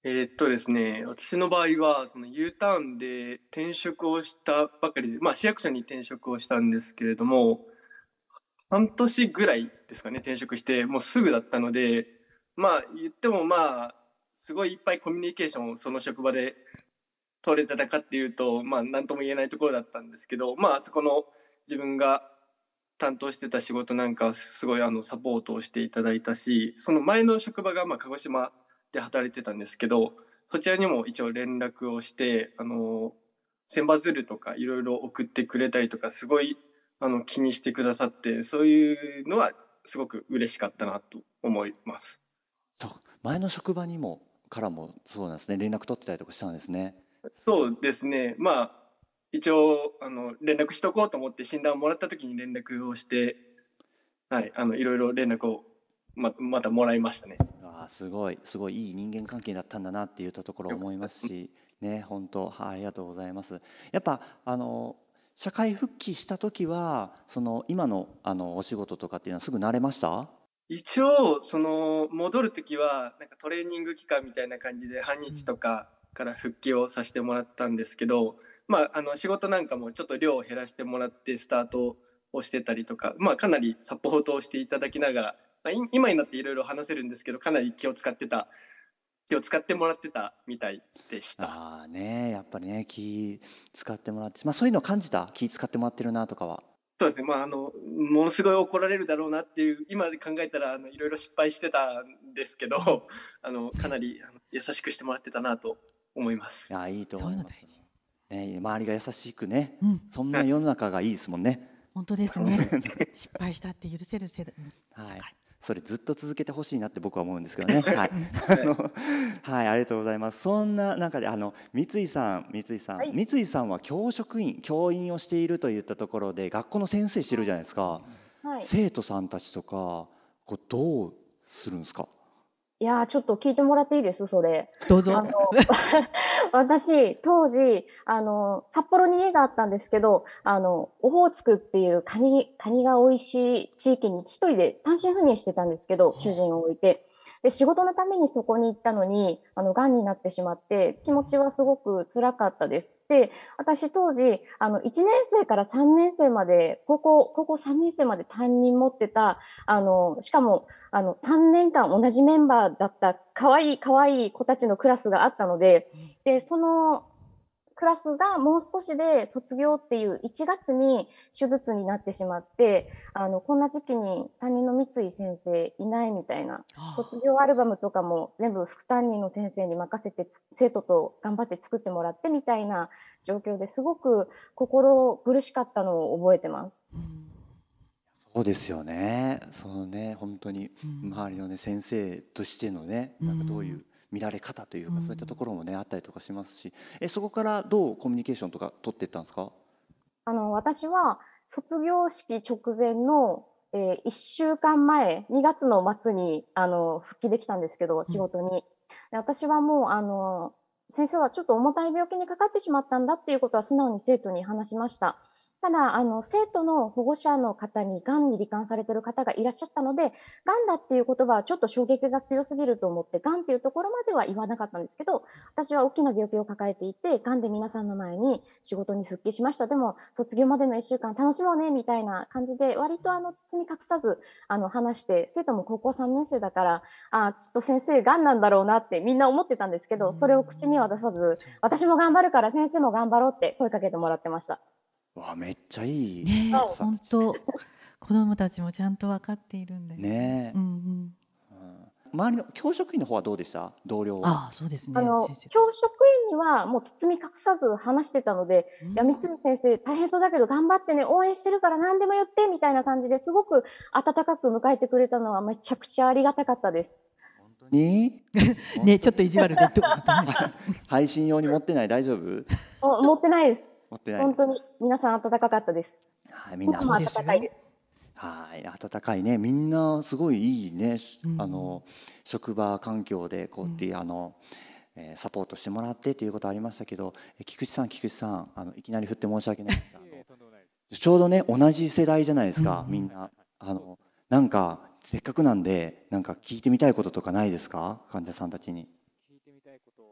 えーっとですね、私の場合はその U ターンで転職をしたばかりで、まあ、市役所に転職をしたんですけれども、半年ぐらいですかね、転職してもうすぐだったので、まあ言ってもまあすごいいっぱいコミュニケーションをその職場で取れてたかっていうと、まあ何とも言えないところだったんですけど、まあそこの自分が担当してた仕事なんかはすごいあのサポートをしていただいたし、その前の職場がまあ鹿児島で働いてたんですけど、そちらにも一応連絡をして、あの千羽鶴とかいろいろ送ってくれたりとか、すごいあの気にしてくださって、そういうのはすごく嬉しかったなと思います。 そう、前の職場にもからもそうなんですね、連絡取ってたりとかしたんですね。 そうですね、まあ一応あの連絡しとこうと思って診断をもらった時に連絡をして、はい、あのいろいろ連絡を ま, またもらいましたね。 あ、すごいすごいいい人間関係だったんだなっていったところを思いますしね、本当、はい、ありがとうございます。やっぱあの社会復帰した時はその今のあのお仕事とかっていうのはすぐ慣れました？ 一応その戻る時はなんかトレーニング期間みたいな感じで半日とかから復帰をさせてもらったんですけど、まあ、あの仕事なんかもちょっと量を減らしてもらってスタートをしてたりとか、まあ、かなりサポートをしていただきながら、まあ、今になっていろいろ話せるんですけど、かなり気を使ってた気を使ってもらってたみたいでした。 ああね、やっぱりね、気使ってもらって、まあ、そういうのを感じた？気使ってもらってるなとかは。 そうですね、まあ、あのものすごい怒られるだろうなっていう今で考えたらあのいろいろ失敗してたんですけど、あのかなりあの優しくしてもらってたなと思います。 いや、いいと思います。ね、周りが優しくね、 うん、 そんな世の中がいいですもんね。 本当ですね。失敗したって許せる世代、 はい、それずっと続けてほしいなって僕は思うんですけどね。はい、あの、はい、ありがとうございます。そんな中であの三井さん、三井さん、はい、三井さんは教職員、教員をしているといったところで学校の先生してるじゃないですか。はい、生徒さんたちとかこうどうするんですか？ いやー、ちょっと聞いてもらっていいです？それ。 どうぞ。 あの私、当時、あの、札幌に家があったんですけど、あの、オホーツクっていうカニ、カニが美味しい地域に一人で単身赴任してたんですけど、主人を置いて。で、仕事のためにそこに行ったのに、あの、癌になってしまって、気持ちはすごく辛かったです。で、私当時、あの、いちねん生からさんねん生まで、高校、高校さんねん生まで担任持ってた、あの、しかも、あの、さんねんかん同じメンバーだった、可愛い可愛い子たちのクラスがあったので、で、その、クラスがもう少しで卒業っていういちがつに手術になってしまって、あの、こんな時期に担任の三井先生いないみたいな、卒業アルバムとかも全部副担任の先生に任せて生徒と頑張って作ってもらってみたいな状況ですごく心苦しかったのを覚えてます。 そうですよね。そのね、本当に周りのね、先生としてのね、なんかどういう見られ方というか、そういったところもねあったりとかしますし、えそこからどうコミュニケーションとか取っていったんですか？ あの私は卒業式直前の、えー、いっしゅうかんまえにがつの末にあの復帰できたんですけど、仕事に。で私はもうあの先生はちょっと重たい病気にかかってしまったんだっていうことは素直に生徒に話しました。ただ、あの、生徒の保護者の方にがんに罹患されている方がいらっしゃったので、がんだっていう言葉はちょっと衝撃が強すぎると思って、がんっていうところまでは言わなかったんですけど、私は大きな病気を抱えていて、がんで皆さんの前に仕事に復帰しました。でも、卒業までのいっしゅうかん楽しもうね、みたいな感じで、割とあの、包み隠さず、あの、話して、生徒も高校さんねん生だから、あ、きっと先生がんなんだろうなってみんな思ってたんですけど、それを口には出さず、私も頑張るから先生も頑張ろうって声かけてもらってました。 わあ、めっちゃいい。 ね、本当子供たちもちゃんと分かっているんだよね。うんうん。周りの教職員の方はどうでした？同僚は。 ああ、そうですね。 あの教職員にはもう包み隠さず話してたので、うん、いや三井先生大変そうだけど頑張ってね、応援してるから何でも言ってみたいな感じですごく温かく迎えてくれたのはめちゃくちゃありがたかったです。 本当に？ ね、ちょっと意地悪で配信用に持ってない？大丈夫？ 持ってないです。 持ってない。 本当に皆さん温かかったです。 はい、みんなも温かいです。 はい、温かいね、みんなすごいいいね、うん、あの職場環境でこうやって、うん、あの、えー、サポートしてもらってということありましたけど、菊池さん菊池さん、あのいきなり振って申し訳ないですちょうどね同じ世代じゃないですか、うん、みんな。あのなんかせっかくなんでなんか聞いてみたいこととかないですか？患者さんたちに。聞いてみたいこと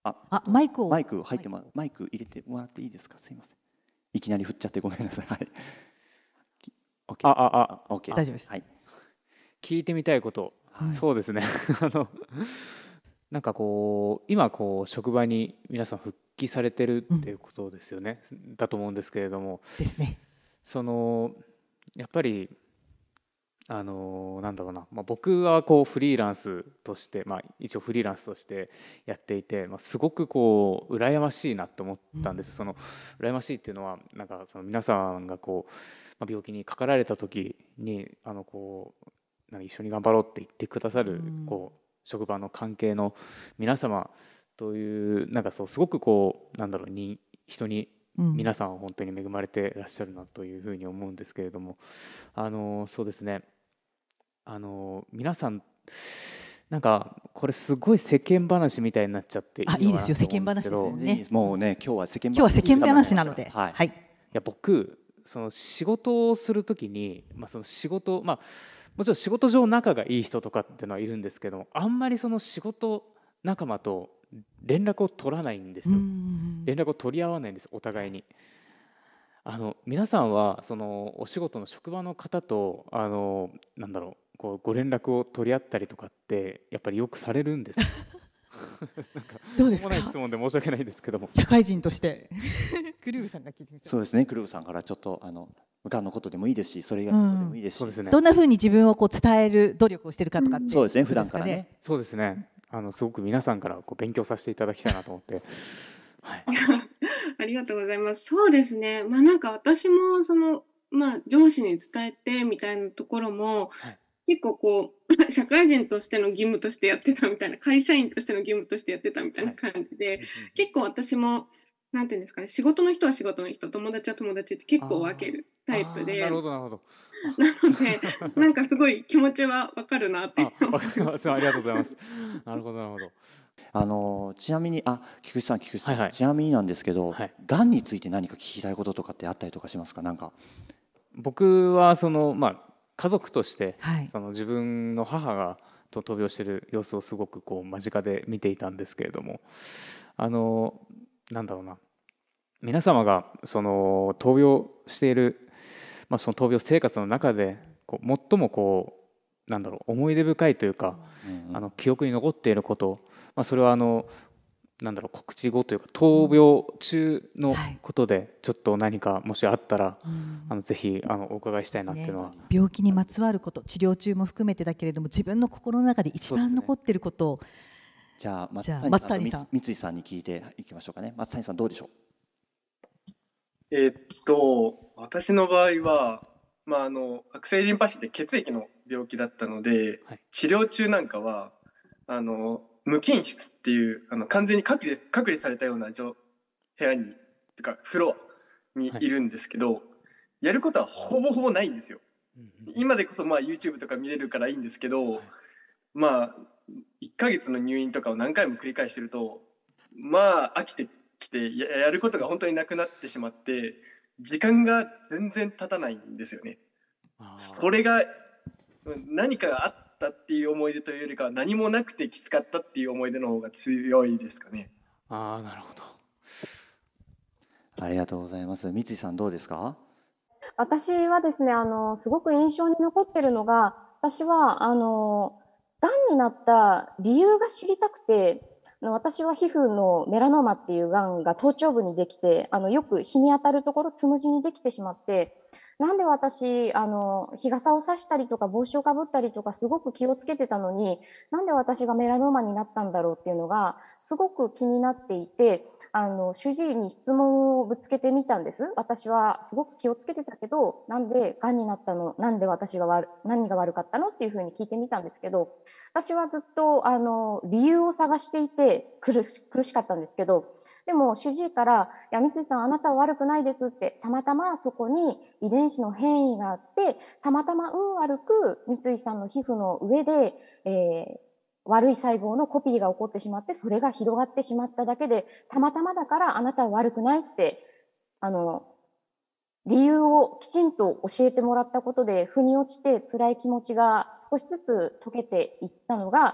あ、 あ、マイクをマイク入っても、マイク入れてもらっていいですか。すいません。いきなり振っちゃってごめんなさい。はい。 あああ、 OK。 大丈夫です。 はい。 聞いてみたいこと、はい、そうですね。あのなんかこう今こう職場に皆さん復帰されてるっていうことですよね。うん、だと思うんですけれども。 ですね。 そのやっぱり。あのなんだろうな、まあ、僕はこうフリーランスとして、まあ、一応フリーランスとしてやっていて、まあ、すごくこう羨ましいなと思ったんです。うん、その羨ましいっていうのはなんかその皆さんがこう、まあ、病気にかかられた時にあのこうなんか一緒に頑張ろうって言ってくださる、うん、こう職場の関係の皆様というなんかそうすごくこうなんだろうに人に皆さんは本当に恵まれてらっしゃるなというふうに思うんですけれども、あのそうですね、あの皆さんなんかこれすごい世間話みたいになっちゃっていいのかなと思うんですけど。あ、いいですよ、世間話ですね。 もうね、今日は世間話、 今日は世間話なので、 はい。 はい、いや僕その仕事をするときに、まあ、その仕事、まあ、もちろん仕事上仲がいい人とかっていうのはいるんですけども、あんまりその仕事仲間と連絡を取らないんですよ。連絡を取り合わないんです、お互いに。あの皆さんはそのお仕事の職場の方とあのなんだろうこうご連絡を取り合ったりとかってやっぱりよくされるんですか？なんかどうですか？ ない質問で申し訳ないんですけども。 社会人としてクルーさんが聞いてみたい。 そうですね、クルーさんからちょっとあのがんのことでもいいですし、それ以外のことでもいいですし、うん、そうですね、 どんなふうに自分をこう伝える努力をしているかとかって、 そうですね、普段からね。 そうですね、あのすごく皆さんからこう勉強させていただきたいなと思って。はい、 ありがとうございます。そうですね。まあなんか私もそのまあ上司に伝えてみたいなところも、はい、結構こう社会人としての義務としてやってたみたいな、会社員としての義務としてやってたみたいな感じで、はい、結構私もなんていうんですかね、仕事の人は仕事の人、友達は友達って結構分けるタイプで、 なるほどなるほど。 なのでなんかすごい気持ちは分かるなって。 あ、分かります。ありがとうございます。なるほどなるほど。 あのちなみにあ菊池さん菊池さん、 はいはい、 ちなみになんですけど、 はい、 がんについて何か聞きたいこととかってあったりとかしますか？なんか僕はその、まあ、家族として、 はい、 その自分の母がと闘病している様子をすごくこう間近で見ていたんですけれども、あのなんだろうな、皆様がその闘病している、まあ、その闘病生活の中でこう最もこうなんだろう思い出深いというか、うんうん、あの記憶に残っていること、まあ、それはあのなんだろう告知後というか闘病中のことでちょっと何かもしあったら、うん、あのぜひあのお伺いしたいなっていうのは、ね、 病気にまつわること治療中も含めてだけれども自分の心の中で一番残っていることを、ね、 じゃあ松谷さん三井さんに聞いていきましょうかね。松谷さんどうでしょう？ えー、っと私の場合は、まあ、あの悪性リンパ腫って血液の病気だったので、はい、治療中なんかはあの無菌室っていうあの完全に隔離隔離されたような部屋にとかフロアにいるんですけど、はい、やることはほぼほぼないんですよ。うんうん、今でこそまあ YouTube とか見れるからいいんですけど、はい、まあいっかげつの入院とかを何回も繰り返してるとまあ飽きてきて や, やることが本当になくなってしまって時間が全然経たないんですよね。それが何かがあったっていう思い出というよりかは何もなくてきつかったっていう思い出の方が強いですかね。 ああ、なるほど。 ありがとうございます。三井さんどうですか？ 私はですね、あのすごく印象に残ってるのが、私はあのがんになった理由が知りたくて、私は皮膚のメラノーマっていうがんが頭頂部にできて、あのよく日に当たるところつむじにできてしまって、なんで私あの日傘を差したりとか帽子をかぶったりとかすごく気をつけてたのに、なんで私がメラノーマになったんだろうっていうのがすごく気になっていて、あの主治医に質問をぶつけてみたんです。私はすごく気をつけてたけど、なんでがんになったの、なんで私が悪何が悪かったのっていうふうに聞いてみたんですけど、私はずっとあの理由を探していて苦し、苦しかったんですけど、でも主治医から「いや三井さんあなたは悪くないです」って、たまたまそこに遺伝子の変異があって、たまたま運悪く三井さんの皮膚の上で、えー悪い細胞のコピーが起こってしまって、それが広がってしまっただけで、たまたまだからあなたは悪くないって、あの、理由をきちんと教えてもらったことで、腑に落ちて辛い気持ちが少しずつ解けていったのが、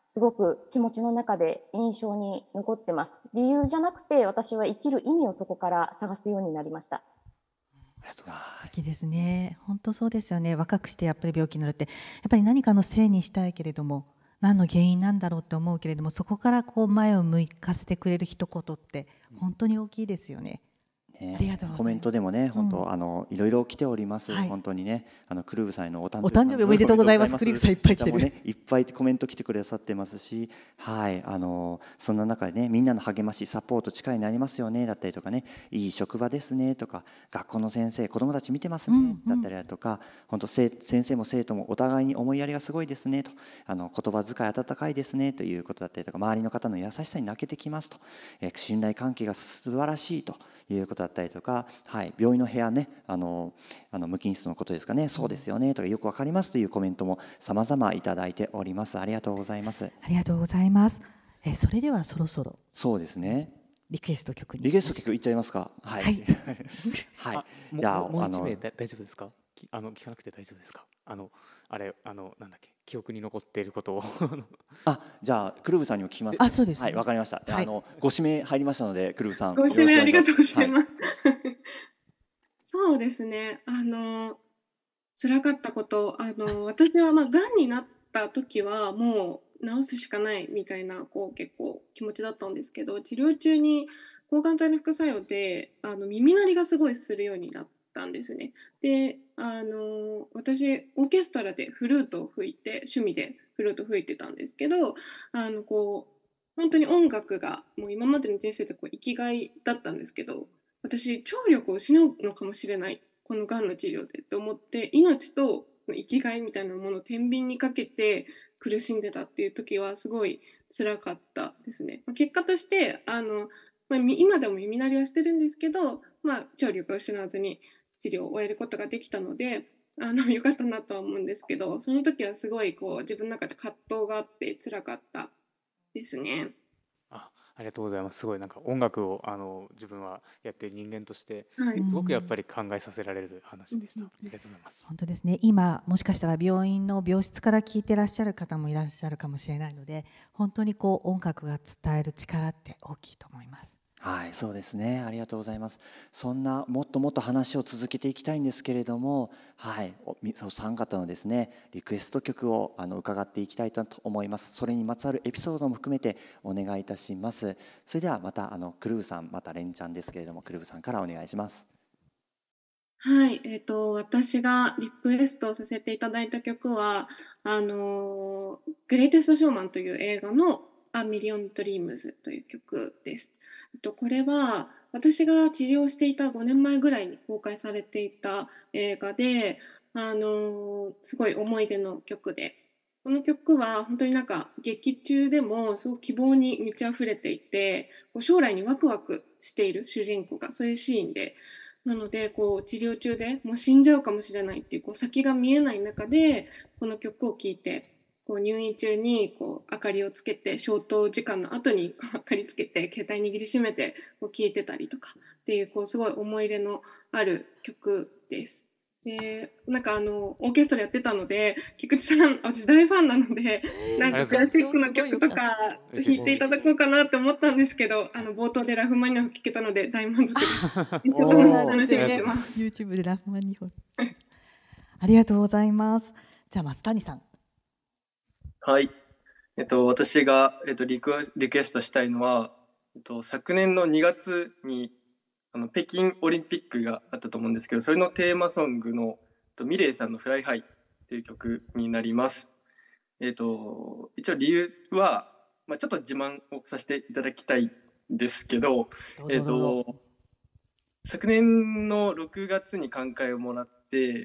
すごく気持ちの中で印象に残ってます。理由じゃなくて、私は生きる意味をそこから探すようになりました。 素敵ですね。本当そうですよね。若くしてやっぱり病気になるって、やっぱり何かのせいにしたいけれども、何の原因なんだろうと思うけれども、そこからこう前を向かせてくれる一言って本当に大きいですよね。 ね、 ありがとうございます。 コメントでもね、本当、うん、あのいろいろ来ております。はい、本当にね、あのクルーブさんへのお誕生日、 お誕生日おめでとうございます。クルーブさんいっぱい来てる。 ね、いっぱいコメント来てくださってますし、はい、あのそんな中でね、みんなの励まし、サポート力になりますよねだったりとかね、いい職場ですねとか、学校の先生、子どもたち見てますね、うんうん、だったりだとか、本当先生も生徒もお互いに思いやりがすごいですねと、あの言葉遣い温かいですねということだったりとか、周りの方の優しさに泣けてきますと、え信頼関係が素晴らしいということだったりとか、はい、病院の部屋ね、あのあの無菌室のことですかね、そうですよねとか、よくわかりますというコメントも様々いただいております。ありがとうございます。 ありがとうございます。えそれではそろそろ、 そうですね、 リクエスト曲にリクエスト曲いっちゃいますか。はい、はいはい、じゃあもう一名大丈夫ですか。あの聞かなくて大丈夫ですか。あのあれあのなんだっけ、記憶に残っていることをあ、じゃあクルーブさんにも聞きます。 あ、そうです、ね、 はい、わかりました。はい、あのご指名入りましたので、クルーブさんご指名ありがとうございます。はい、そうですね、あの辛かったこと、あの私はまあがんになった時はもう治すしかないみたいなこう結構気持ちだったんですけど、治療中に抗がん剤の副作用であの耳鳴りがすごいするようになったんですね。で、あの私オーケストラでフルートを吹いて、趣味でフルート吹いてたんですけど、あのこう本当に音楽がもう今までの人生でこう生きがいだったんですけど、私聴力を失うのかもしれない、このがんの治療でって思って、命と生きがいみたいなものを天秤にかけて苦しんでたっていう時はすごい辛かったですね。まあ、結果としてあの、まあ、今でも耳鳴りはしてるんですけど、まあ、聴力を失わずに治療を終えることができたので、あの良かったなとは思うんですけど、その時はすごいこう自分の中で葛藤があって辛かったですね。 あ、ありがとうございます。すごいなんか音楽をあの自分はやっている人間としてすごくやっぱり考えさせられる話でした。はい、ありがとうございます。 本当ですね。今もしかしたら病院の病室から聞いてらっしゃる方もいらっしゃるかもしれないので、本当にこう音楽が伝える力って大きいと思います。 はい、そうですね。ありがとうございます。そんなもっともっと話を続けていきたいんですけれども、はい、お三方のですねリクエスト曲をあの伺っていきたいと思います。それにまつわるエピソードも含めてお願いいたします。それではまたあのクルーさん、またレンちゃんですけれども、クルーさんからお願いします。 はい、えーと、私がリクエストさせていただいた曲はあのグレイテストショーマンという映画のA Million Dreamsという曲です。これは私が治療していたごねんまえぐらいに公開されていた映画で、あのすごい思い出の曲で、この曲は本当になんか劇中でもすごく希望に満ち溢れていて、将来にワクワクしている主人公がそういうシーンで、なのでこう治療中でもう死んじゃうかもしれないっていう、こう先が見えない中でこの曲を聴いて、こう入院中にこう明かりをつけて、消灯時間の後に明かりつけて携帯握りしめてこう聴いてたりとかっていう、こうすごい思い入れのある曲です。で、なんかあのオーケストラやってたので、菊池さん私大ファンなので、なんかクラシックの曲とか弾いていただこうかなって思ったんですけど、あの冒頭でラフマニノフ聴けたので大満足です。楽しみにしてます。 YouTube でラフマニノフありがとうございます。じゃあ松谷さん。 はい、えっと、私が、えっと、リク、リクエストしたいのは、えっと、昨年のにがつにあの北京オリンピックがあったと思うんですけど、それのテーマソングのミレイさんの「フライハイ」という曲になります。えっと、一応理由は、まあ、ちょっと自慢をさせていただきたいんですけど、えっと、昨年のろくがつに寛解をもらって、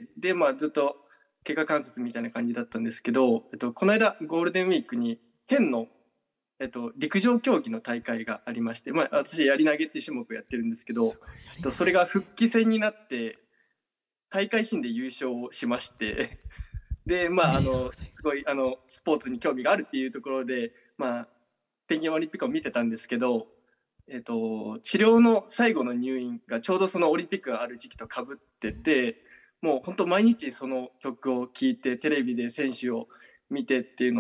で、まあ、ずっと経過観察みたいな感じだったんですけど、えっと、この間ゴールデンウィークに県の、えっと、陸上競技の大会がありまして、まあ、私やり投げっていう種目をやってるんですけど、えっと、それが復帰戦になって大会新で優勝しましてで、まあ、あのすごいあのスポーツに興味があるっていうところで、まあ、北京オリンピックを見てたんですけど、えっと、治療の最後の入院がちょうどそのオリンピックがある時期とかぶってて、もう本当毎日その曲を聴いてテレビで選手を見てっていうのを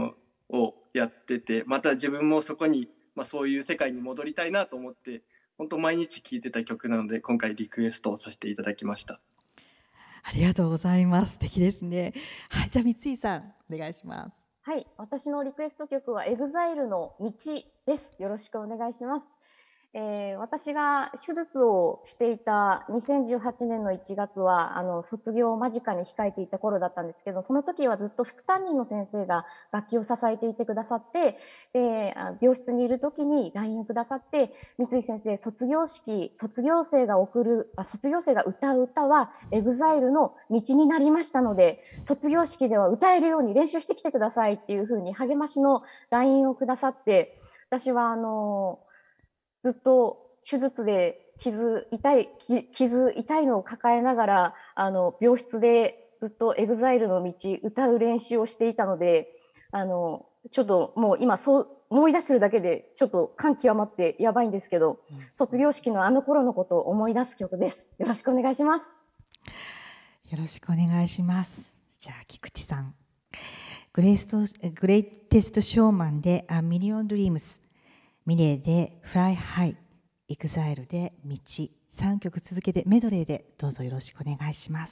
をやってて、また自分もそこに、まあ、そういう世界に戻りたいなと思って本当毎日聴いてた曲なので今回リクエストをさせていただきました。 ありがとうございます。素敵ですね。はい、じゃあ三井さんお願いします。 はい、私のリクエスト曲はエグザイルの道です。よろしくお願いします。えー、私が手術をしていたにせんじゅうはちねんのいちがつはあの卒業を間近に控えていた頃だったんですけど、その時はずっと副担任の先生が楽器を支えていてくださって、で病室にいる時に ライン をくださって、三井先生、卒業式卒業生が送るあ卒業生が歌う歌はエグザイルの道になりましたので、卒業式では歌えるように練習してきてくださいっていうふうに励ましの ライン をくださって、私はあのずっと手術で傷痛い傷痛いのを抱えながらあの病室でずっとエグザイルの道歌う練習をしていたので、あのちょっともう今そう思い出してるだけでちょっと感極まってやばいんですけど、うん、卒業式のあの頃のことを思い出す曲です。よろしくお願いします。 よろしくお願いします。じゃあ菊池さん、グレイストグレイテストショーマンでA Million Dreams、ミレーでフライハイ、エグザイルで道、さんきょく続けてメドレーでどうぞよろしくお願いします。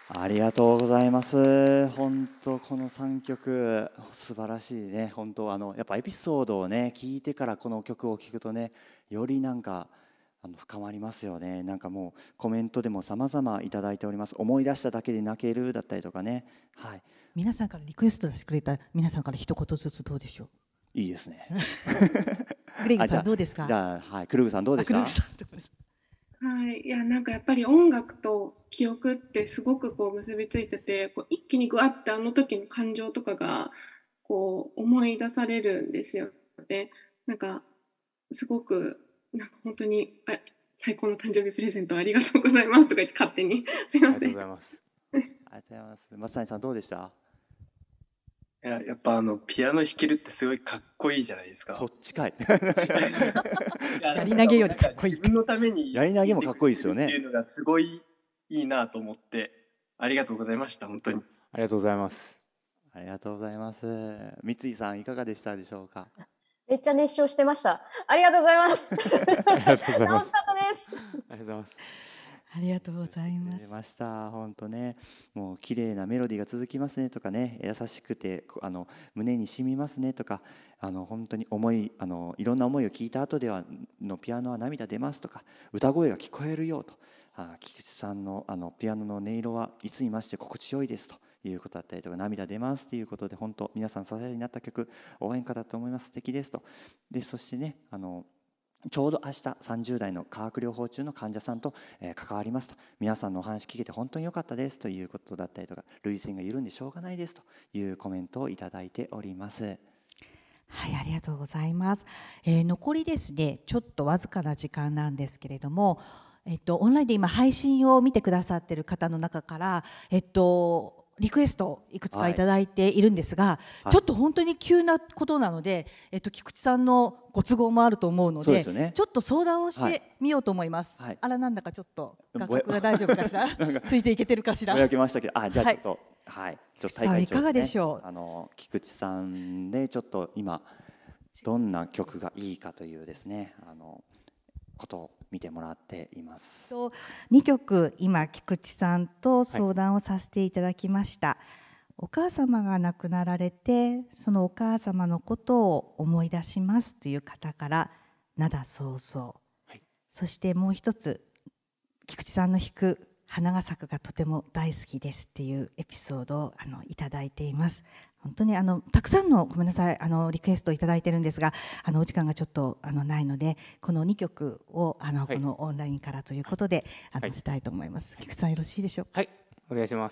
ありがとうございます。本当このさんきょく素晴らしいね。本当あのやっぱエピソードをね聞いてからこの曲を聴くとね、よりなんかあの深まりますよね。なんかもうコメントでも様々いただいております。思い出しただけで泣けるだったりとかね。はい。 皆さんからリクエストしてくれた皆さんから一言ずつどうでしょう。 いいですね。 クレイグさんどうですか。 じゃあはい、クルーグさんどうでした。 はい、いやなんかやっぱり音楽と記憶ってすごくこう結びついてて、こう一気にぐわってあの時の感情とかがこう思い出されるんですよね。なんかすごくなんか本当にあ最高の誕生日プレゼントありがとうございますとか言って勝手にすいません。ありがとうございます。 ありがとうございます。松谷さんどうでした。 いや、やっぱあのピアノ弾けるってすごいかっこいいじゃないですか。 そっちかい。 やり投げよりかっこいい。 自分のためにやり投げもかっこいいですよね。 っていうのがすごいいいなと思ってありがとうございました。本当にありがとうございます。 ありがとうございます。三井さんいかがでしたでしょうか。 めっちゃ熱唱してました。ありがとうございます。 ありがとうございます。 楽しかったです。 ありがとうございます。 ありがとうございます。 出ました。本当ね、もう綺麗なメロディーが続きますねとかね、優しくてあの胸に染みますねとか、あの本当に思いあのいろんな思いを聞いた後ではのピアノは涙出ますとか、歌声が聞こえるよと、あ菊池さんのあのピアノの音色はいつにまして心地よいですということだったりとか、涙出ますということで本当皆さん支えになった曲、応援歌だと思います。素敵ですと。でそしてね、あのちょうど明日さんじゅう代の化学療法中の患者さんと、えー、関わりますと、皆さんのお話聞けて本当に良かったですということだったりとか、涙腺が緩んでしょうがないですというコメントをいただいております。 はい、ありがとうございます。えー、残りですね、ちょっとわずかな時間なんですけれども、えっと、オンラインで今配信を見てくださっている方の中から、えっとリクエストをいくつかいただいているんですが、はい、ちょっと本当に急なことなので、えっと、菊池さんのご都合もあると思うの で, で、ね、ちょっと相談をしてみようと思います、はい、あらなんだかちょっと画角が大丈夫かしらついていけてるかしら。 ぼやけましたけど、あじゃあちょっと、はいはい、ちょっと大会長、ね、 いかがでしょう。 あの菊池さんでちょっと今どんな曲がいいかというですね、あのことを見てもらっています。 にきょく今菊池さんと相談をさせていただきました、はい。お母様が亡くなられて、そのお母様のことを思い出しますという方から灘そうそう、はい、そしてもう一つ菊池さんの弾く花が咲くがとても大好きですっていうエピソードをあのいただいています。本当にあのたくさんのごめんなさいあのリクエストをいただいてるんですが、あのお時間がちょっとあのないので、このにきょくをあの、はい、このオンラインからということであの、はい、したいと思います。菊池さんよろしいでしょうか。 はい、お願いします。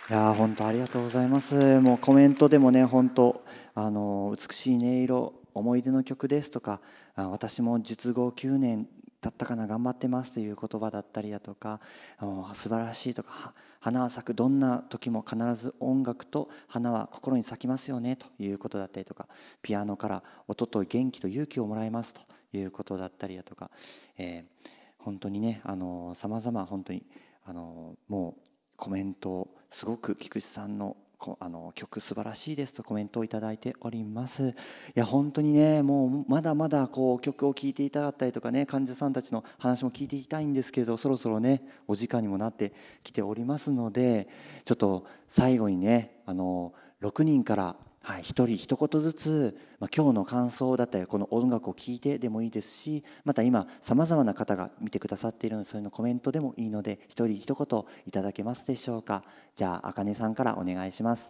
いやー本当ありがとうございます。もうコメントでもね、本当あの美しい音色、思い出の曲ですとか、あ私も術後きゅうねん経ったかな、頑張ってますという言葉だったりだとか、あの素晴らしいとか、は花は咲く、どんな時も必ず音楽と花は心に咲きますよねということだったりとか、ピアノから音と元気と勇気をもらいますということだったりだとか、えー、本当にね、あの様々本当にあのもうコメントをすごく菊池さんのあの曲素晴らしいですとコメントをいただいております。いや本当にね、もうまだまだこう曲を聴いていただったりとかね、患者さんたちの話も聞いていきたいんですけど、そろそろねお時間にもなってきておりますので、ちょっと最後にね、あのろくにんからはい、一人一言ずつ、まあ、今日の感想だったりこの音楽を聴いてでもいいですし、また今さまざまな方が見てくださっているので、そういうのコメントでもいいので一人一言いただけますでしょうか。じゃああかねさんからお願いします。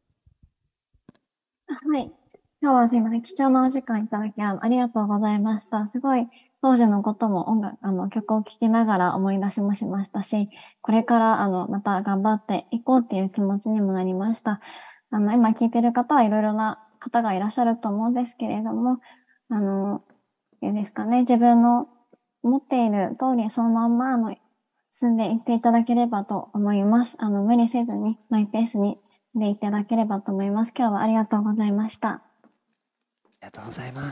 はい、今日はすいません、貴重なお時間いただきありがとうございました。すごい当時のことも音楽あの曲を聴きながら思い出しもしましたし、これからあのまた頑張っていこうっていう気持ちにもなりました。あの今聞いてる方はいろいろな方がいらっしゃると思うんですけれども、あのいいですかね、自分の持っている通りそのまんまあの進んでいっていただければと思います。あの無理せずにマイペースにでいただければと思います。今日はありがとうございました。ありがとうございます。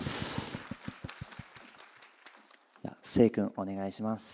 じゃあせいくんお願いします。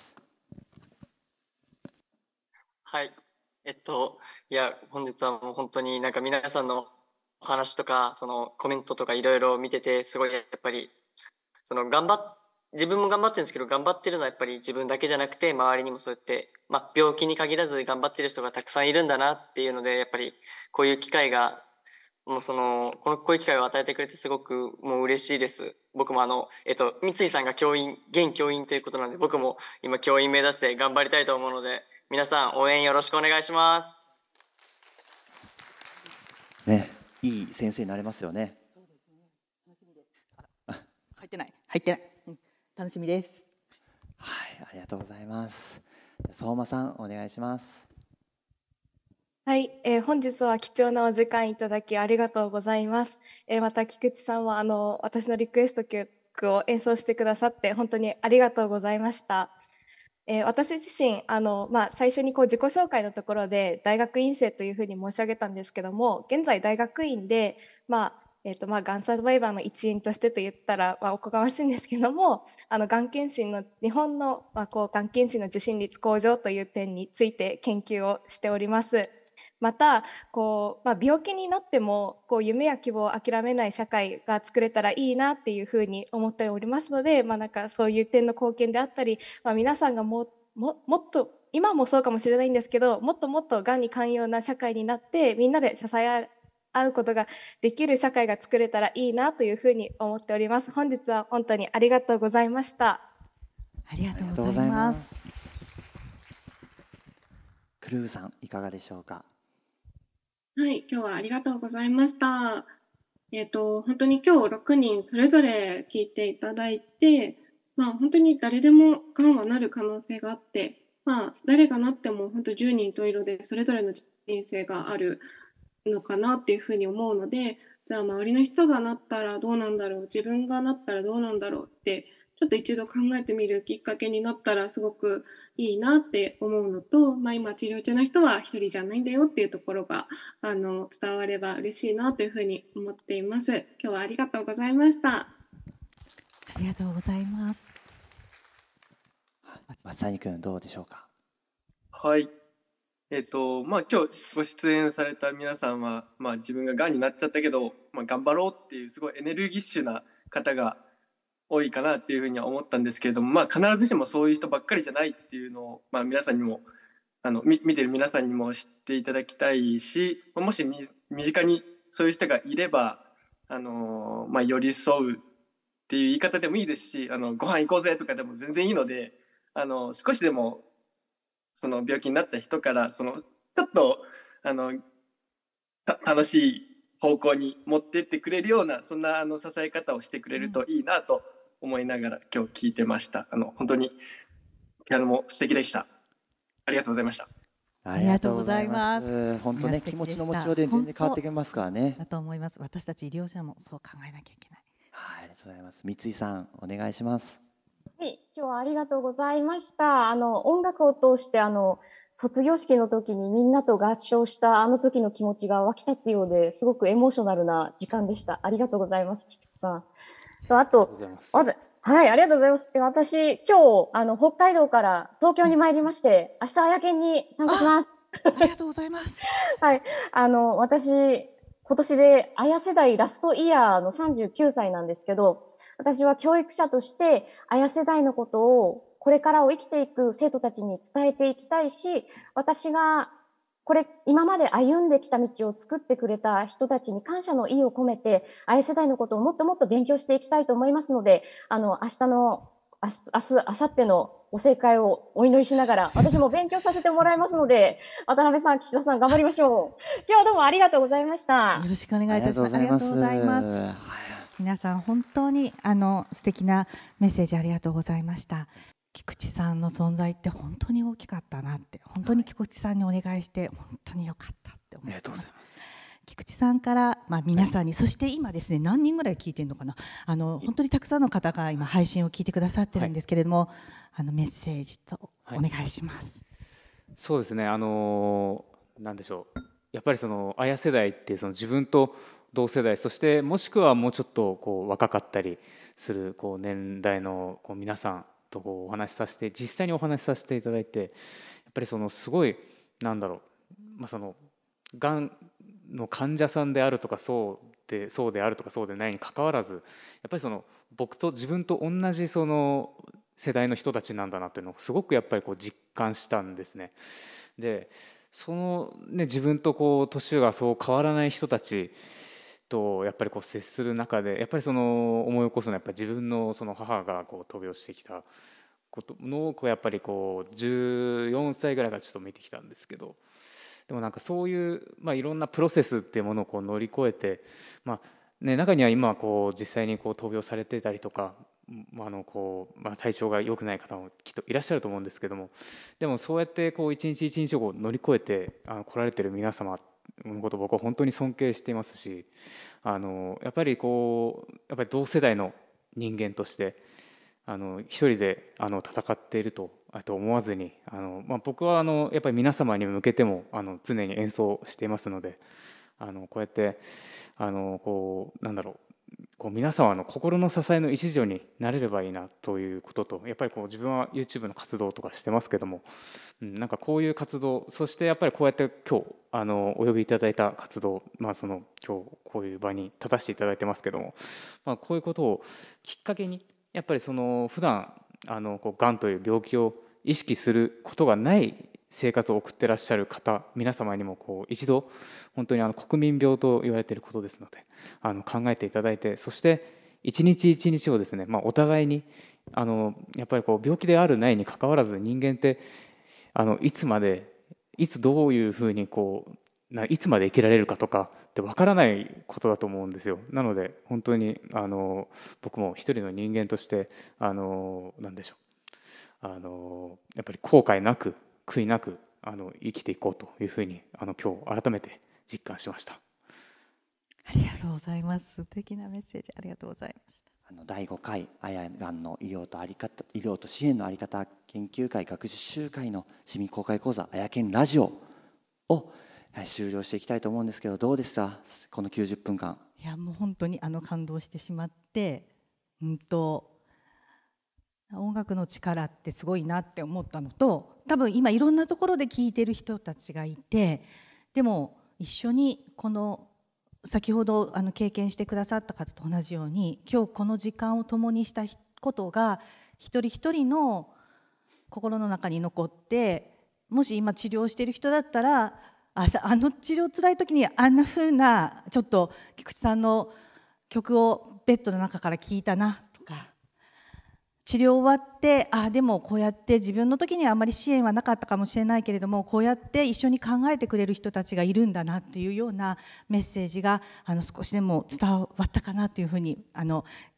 はい、えっといや本日はもう本当になんか皆さんのお話とかそのコメントとかいろいろ見てて、すごいやっぱりその頑張っ自分も頑張ってるんですけど、頑張ってるのはやっぱり自分だけじゃなくて周りにもそうやって、まあ、病気に限らず頑張ってる人がたくさんいるんだなっていうので、やっぱりこういう機会がもうそのこのこういう機会を与えてくれてすごくもう嬉しいです。僕もあのえっと三井さんが教員現教員ということなので、僕も今教員目指して頑張りたいと思うので、皆さん応援よろしくお願いします。 ね、いい先生になれますよね。 そうですね。楽しみです。あ、入ってない。入ってない。うん、楽しみです。 はい、ありがとうございます。相馬さんお願いします。 はい、えー、本日は貴重なお時間いただきありがとうございます。えー、また菊池さんはあの私のリクエスト曲を演奏してくださって本当にありがとうございました。えー、私自身あの、まあ、最初にこう自己紹介のところで大学院生というふうに申し上げたんですけども、現在大学院で、まあえーとまあ、がんサバイバーの一員としてと言ったら、まあ、おこがましいんですけども、あのがん検診の日本の、まあ、こうがん検診の受診率向上という点について研究をしております。またこう、まあ、病気になってもこう夢や希望を諦めない社会が作れたらいいなっていうふうに思っておりますので、まあ、なんかそういう点の貢献であったり、まあ、皆さんがもももっと今もそうかもしれないんですけど、もっともっとがんに寛容な社会になってみんなで支え合うことができる社会が作れたらいいなというふうに思っております。本日は本当にありがとうございました。 ありがとうございます。 クルーさんいかがでしょうか。 はい、今日はありがとうございました。えっと、本当に今日ろくにんそれぞれ聞いていただいて、まあ本当に誰でもがんはなる可能性があって、まあ誰がなっても本当じゅうにん十色でそれぞれの人生があるのかなっていうふうに思うので、じゃあ周りの人がなったらどうなんだろう、自分がなったらどうなんだろうって、ちょっと一度考えてみるきっかけになったらすごくいいなって思うのと、まあ、今治療中の人は一人じゃないんだよっていうところがあの伝われば嬉しいなというふうに思っています。今日はありがとうございました。ありがとうございます。 松谷君どうでしょうか。 はい、えっとまあ今日ご出演された皆さんは、まあ、自分ががんになっちゃったけど、まあ、頑張ろうっていうすごいエネルギッシュな方が多いかなっていうふうには思ったんですけれども、まあ、必ずしもそういう人ばっかりじゃないっていうのを、まあ、皆さんにもあの見てる皆さんにも知っていただきたいし、もし身近にそういう人がいればあの、まあ、寄り添うっていう言い方でもいいですし、あのご飯行こうぜとかでも全然いいので、あの少しでもその病気になった人からそのちょっとあの楽しい方向に持ってってくれるような、そんなあの支え方をしてくれるといいなと思いながら今日聞いてました。あの本当にピアノも素敵でした。ありがとうございました。 ありがとうございます。 本当ね、気持ちの持ちようで全然変わってきますからね。 だと思います。私たち医療者もそう考えなきゃいけない。 はい、ありがとうございます。三井さん、お願いします。 はい、今日はありがとうございました。あの音楽を通してあの卒業式の時にみんなと合唱したあの時の気持ちが湧き立つようですごくエモーショナルな時間でした。ありがとうございます、菊池さん。とあと、はい、ありがとうございます。で、私今日あの北海道から東京に参りまして、明日あやけんに参加します。 ありがとうございます。 はい、あの私今年であや世代ラストイヤーのさんじゅうきゅうさいなんですけど、私は教育者としてあや世代のことをこれからを生きていく生徒たちに伝えていきたいし、私がこれ今まで歩んできた道を作ってくれた人たちに感謝の意を込めてあや世代のことをもっともっと勉強していきたいと思いますので、あの明日の明日明日明後日のご正解をお祈りしながら私も勉強させてもらいますので、渡辺さん、岸田さん頑張りましょう。今日はどうもありがとうございました。 よろしくお願いいたします。ありがとうございます。皆さん本当にあの素敵なメッセージありがとうございました。菊池さんの存在って本当に大きかったなって、本当に菊池さんにお願いして本当に良かったって思ってます。 ありがとうございます。 菊池さんから、まあ、皆さんに、はい、そして今ですね、何人ぐらい聞いてるのかな、あの本当にたくさんの方が今配信を聞いてくださってるんですけれども、はい、あのメッセージとお願いします。 はい、そうですね、あのなんでしょう、やっぱりそのあや世代ってその自分と同世代、そしてもしくはもうちょっとこう若かったりするこう年代のこう皆さんとこうお話しさせて、実際にお話しさせていただいて、やっぱりそのすごいなんだろう、まあ、そのがんの患者さんであるとかそうでそうであるとかそうでないにかかわらず、やっぱりその僕と自分と同じその世代の人たちなんだなっていうのをすごくやっぱりこう実感したんですね。でそのね、自分とこう年がそう変わらない人たちとやっぱりこう接する中で、やっぱりその思い起こすのはやっぱり自分のその母がこう闘病してきたことのこうやっぱりこうじゅうよんさいぐらいからちょっと見てきたんですけど、でもなんかそういう、まあ、いろんなプロセスっていうものをこう乗り越えて、まあね、中には今こう実際にこう闘病されてたりとか、あのこうまあ、体調が良くない方もきっといらっしゃると思うんですけども、でもそうやってこう一日一日をこう乗り越えてあの来られてる皆様のことを僕は本当に尊敬していますし、あのやっぱりこうやっぱり同世代の人間としてあの一人であの戦っているとと思わずに、あの、まあ、僕はあのやっぱり皆様に向けてもあの常に演奏していますので、あのこうやってあのこうなんだろうこう皆様の心の支えの一助になれればいいなということと、やっぱりこう自分は YouTube の活動とかしてますけども、うん、なんかこういう活動、そしてやっぱりこうやって今日あのお呼びいただいた活動、まあ、その今日こういう場に立たせていただいてますけども、まあ、こういうことをきっかけにやっぱりその普段あのこうがんという病気を意識することがない生活を送ってらっしゃる方皆様にもこう一度本当にあの国民病と言われていることですので、あの考えていただいて、そして一日一日をですね、まあ、お互いにあのやっぱりこう病気であるないにかかわらず、人間ってあのいつまでいつどういうふうにこうないつまで生きられるかとかってわからないことだと思うんですよ。なので本当にあの僕も一人の人間としてあのなんでしょうあのやっぱり後悔なく悔いなくあの生きていこうというふうにあの今日改めて実感しました。 ありがとうございます。素敵なメッセージありがとうございました。 あのだいごかいあやがんの医療とあり方医療と支援のあり方研究会学術集会の市民公開講座あやけんラジオを終了していきたいと思うんですけど、どうでしたこのきゅうじゅっぷんかん。 いやもう本当にあの感動してしまって、うんと音楽の力ってすごいなって思ったのと、多分今いろんなところで聴いてる人たちがいて、でも一緒にこの先ほどあの経験してくださった方と同じように、今日この時間を共にしたことが一人一人の心の中に残って、もし今治療している人だったら、あ, あの治療つらい時にあんな風なちょっと菊池さんの曲をベッドの中から聴いたなとか、治療終わってあでもこうやって自分の時にはあまり支援はなかったかもしれないけれども、こうやって一緒に考えてくれる人たちがいるんだなというようなメッセージがあの少しでも伝わったかなというふうにあの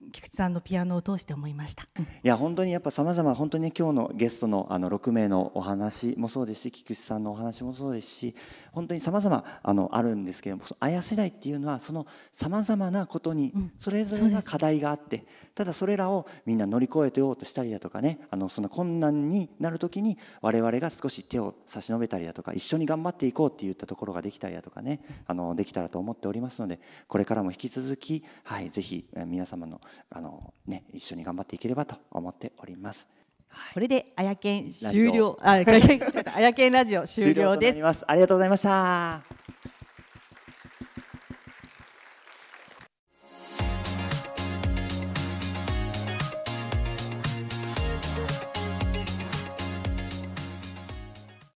菊池さんのピアノを通して思いました。 いや本当にやっぱさまざま本当に、ね、今日のゲストのあのろくめいのお話もそうですし、菊池さんのお話もそうですし、本当にさまざまあのあるんですけれども、あや世代っていうのはそのさまざまなことにそれぞれが課題があって、うん、ただそれらをみんな乗り越えてようとしたりだとかね、あのその困難になるときに我々が少し手を差し伸べたりだとか、一緒に頑張っていこうっていったところができたりだとかね、あのできたらと思っておりますので、これからも引き続き、はい、ぜひ皆様のあの、ね、一緒に頑張っていければと思っております。 はい、これであやけん終了、あやけんラジオ終了です。 ありがとうございました。